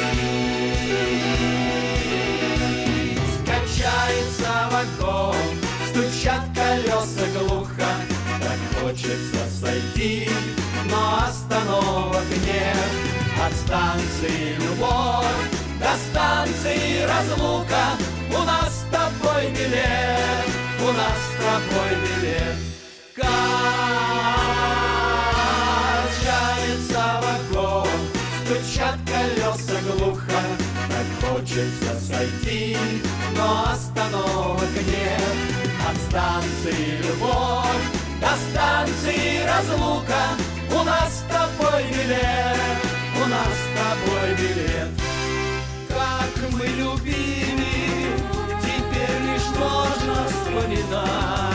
Качается вагон, стучат колеса глухо, так хочется сойти, но остановок нет. От станции любовь до станции разлука у нас с тобой билет, у нас с тобой билет. Качается вагон, стучат колеса глухо, так хочется сойти, но остановок нет. От станции любовь до станции разлука у нас с тобой билет, у нас с тобой билет. Как мы любили, теперь лишь можно вспоминать.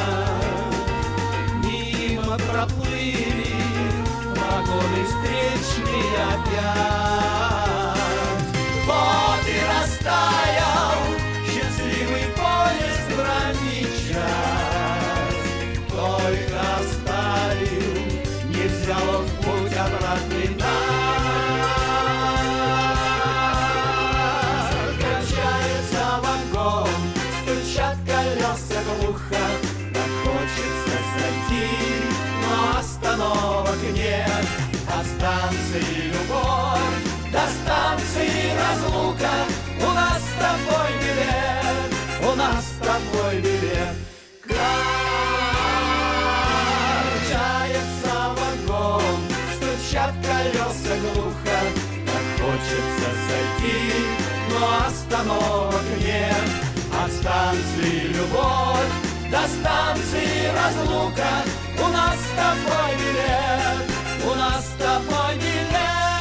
Мимо проплыли вагоны встречные опять. Вот и растаял счастливый поезд в ранний час. Только оставил, не взял в путь обратный нас. Качается вагон, стучат колеса глухо, так хочется сойти, но осталось остановок нет. От станции любовь до станции разлука. У нас с тобой билет, у нас с тобой билет. Качается вагон, стучат колеса глухо. Так хочется сойти, но остановок нет. От станции любовь до станции разлука. У нас с тобой билет, у нас с тобой билет.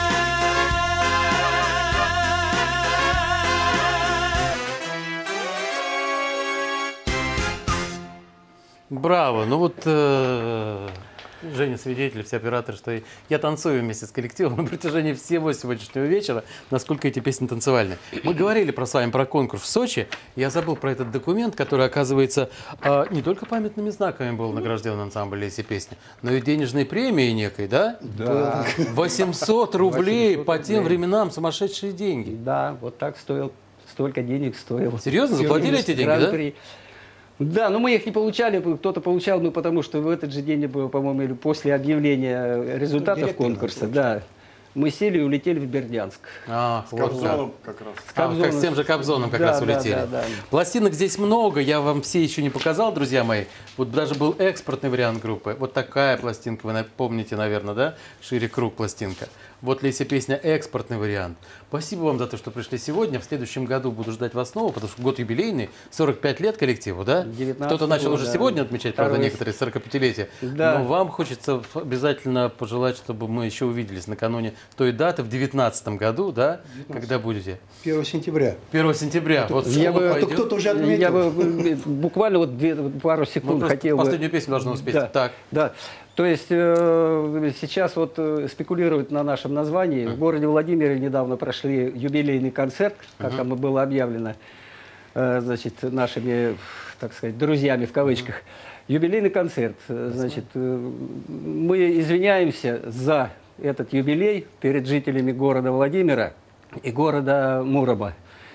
Браво! Ну вот э, Женя свидетель, все операторы, что я танцую вместе с коллективом на протяжении всего сегодняшнего вечера, насколько эти песни танцевальные. Мы говорили про, с вами про конкурс в Сочи. Я забыл про этот документ, который, оказывается, э, не только памятными знаками был награжден ансамбль «Леся песня», но и денежной премией некой, да? Да. восемьсот рублей восемьсот по тем рублей. временам, сумасшедшие деньги. Да, вот так стоил, столько денег стоило. Серьезно? Заплатили эти деньги, да? Да, но мы их не получали, кто-то получал, ну потому что в этот же день, по-моему, или после объявления результатов конкурса, да, мы сели и улетели в Бердянск. А, с Кобзоном как раз. С, а, как с тем же Кобзоном как да, раз улетели. Да, да, да. Пластинок здесь много, я вам все еще не показал, друзья мои. Вот даже был экспортный вариант группы. Вот такая пластинка, вы помните, наверное, да? Шире круг пластинка. Вот «Леся песня» экспортный вариант. Спасибо вам за то, что пришли сегодня. В следующем году буду ждать вас снова, потому что год юбилейный, сорок пять лет коллективу, да? Кто-то начал уже да. сегодня отмечать, правда, Второй. некоторые сорокапятилетия. Да. Но вам хочется обязательно пожелать, чтобы мы еще увиделись накануне той даты в девятнадцатом году, да? девятнадцатом. Когда будете? первого сентября. первого сентября. Вот я бы, а то кто-то уже отметил. Я бы буквально вот две, пару секунд Мы хотел бы... последнюю песню должны успеть. Да, Так. да. То есть э, сейчас вот э, спекулируют на нашем названии. В городе Владимире недавно прошли юбилейный концерт, как там и было объявлено, э, значит, нашими, так сказать, друзьями в кавычках. Юбилейный концерт. Значит, э, мы извиняемся за этот юбилей перед жителями города Владимира и города Мурома.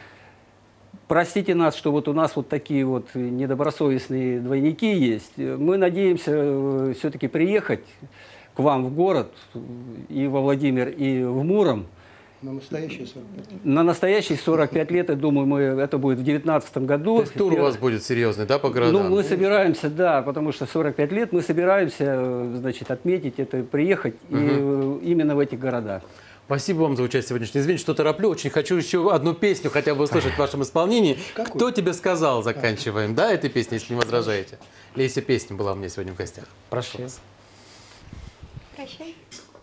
Простите нас, что вот у нас вот такие вот недобросовестные двойники есть. Мы надеемся все-таки приехать к вам в город, и во Владимир, и в Муром. На настоящие сорок пять. На настоящие сорок пять лет, я думаю, мы, это будет в две тысячи девятнадцатом году. То есть тур у вас будет серьезный, да, по городам? Ну, мы собираемся, да, потому что сорок пять лет мы собираемся, значит, отметить это, приехать угу. и, именно в эти города. Спасибо вам за участие сегодняшнее. Извините, что тороплю. Очень хочу еще одну песню хотя бы услышать в вашем исполнении. Какую? «Кто тебе сказал?» заканчиваем, да, этой песней, если не возражаете. «Леся песня» была у меня сегодня в гостях. Прошу вас. Прощай.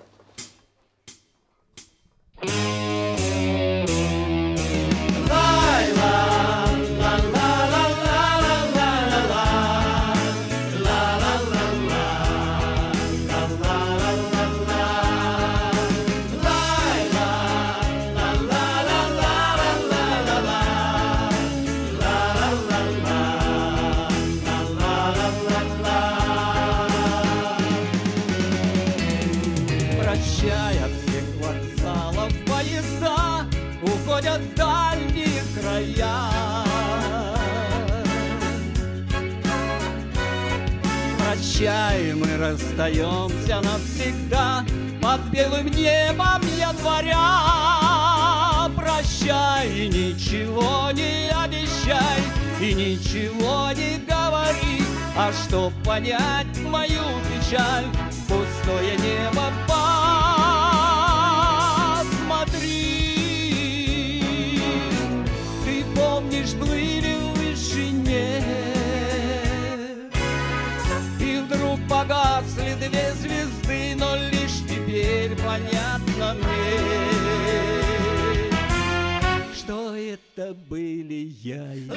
Прощай, от всех вокзалов поезда уходят в дальние края. Прощай, мы расстаемся навсегда под белым небом января. Прощай, и ничего не обещай, и ничего не говори, а чтоб понять мою печаль, пустое небо посмотри. Ты помнишь, плыли в вышине, и вдруг погасли две звезды, но лишь теперь понятно мне, что это были я и ты.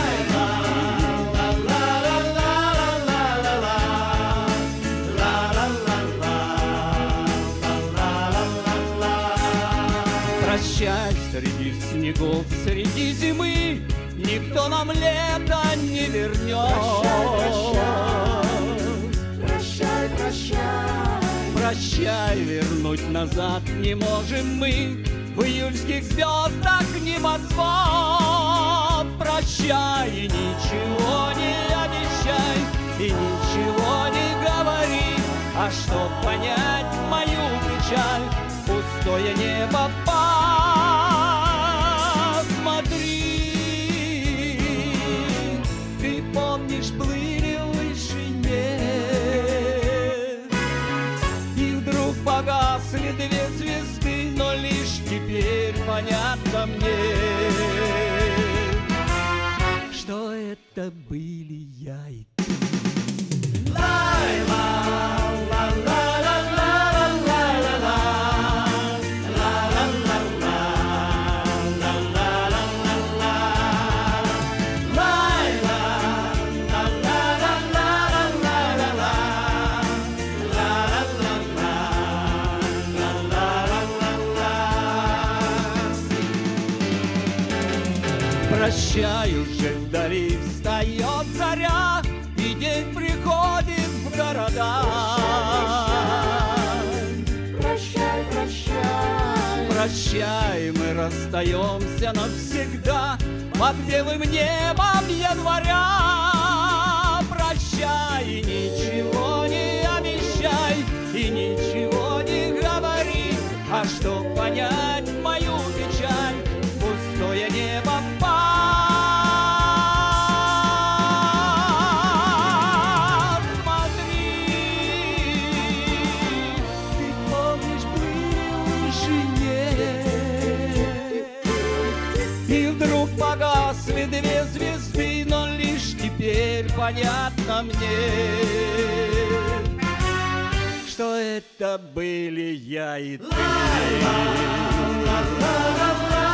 Прощай, среди снегов, среди зимы никто нам лето не вернет. Прощай, прощай, прощай, вернуть назад не можем мы. В июльских звездах небосвод. Прощай, и ничего не обещай, и ничего не говори, А чтоб понять мою печаль, пустое небо посмотри. Ты помнишь, плыли в вышине, и вдруг погасли две звезды, но лишь теперь понятно мне, что это были я и ты. Прощай, уже вдали встает заря, и день приходит в города. Прощай, прощай, прощай, мы расстаемся навсегда под белым небом января. Прощай, и ничего не обещай, и ничего не говори, а чтоб понять мою печаль, пустое небо погасли две звезды, но лишь теперь понятно мне, что это были я и ты.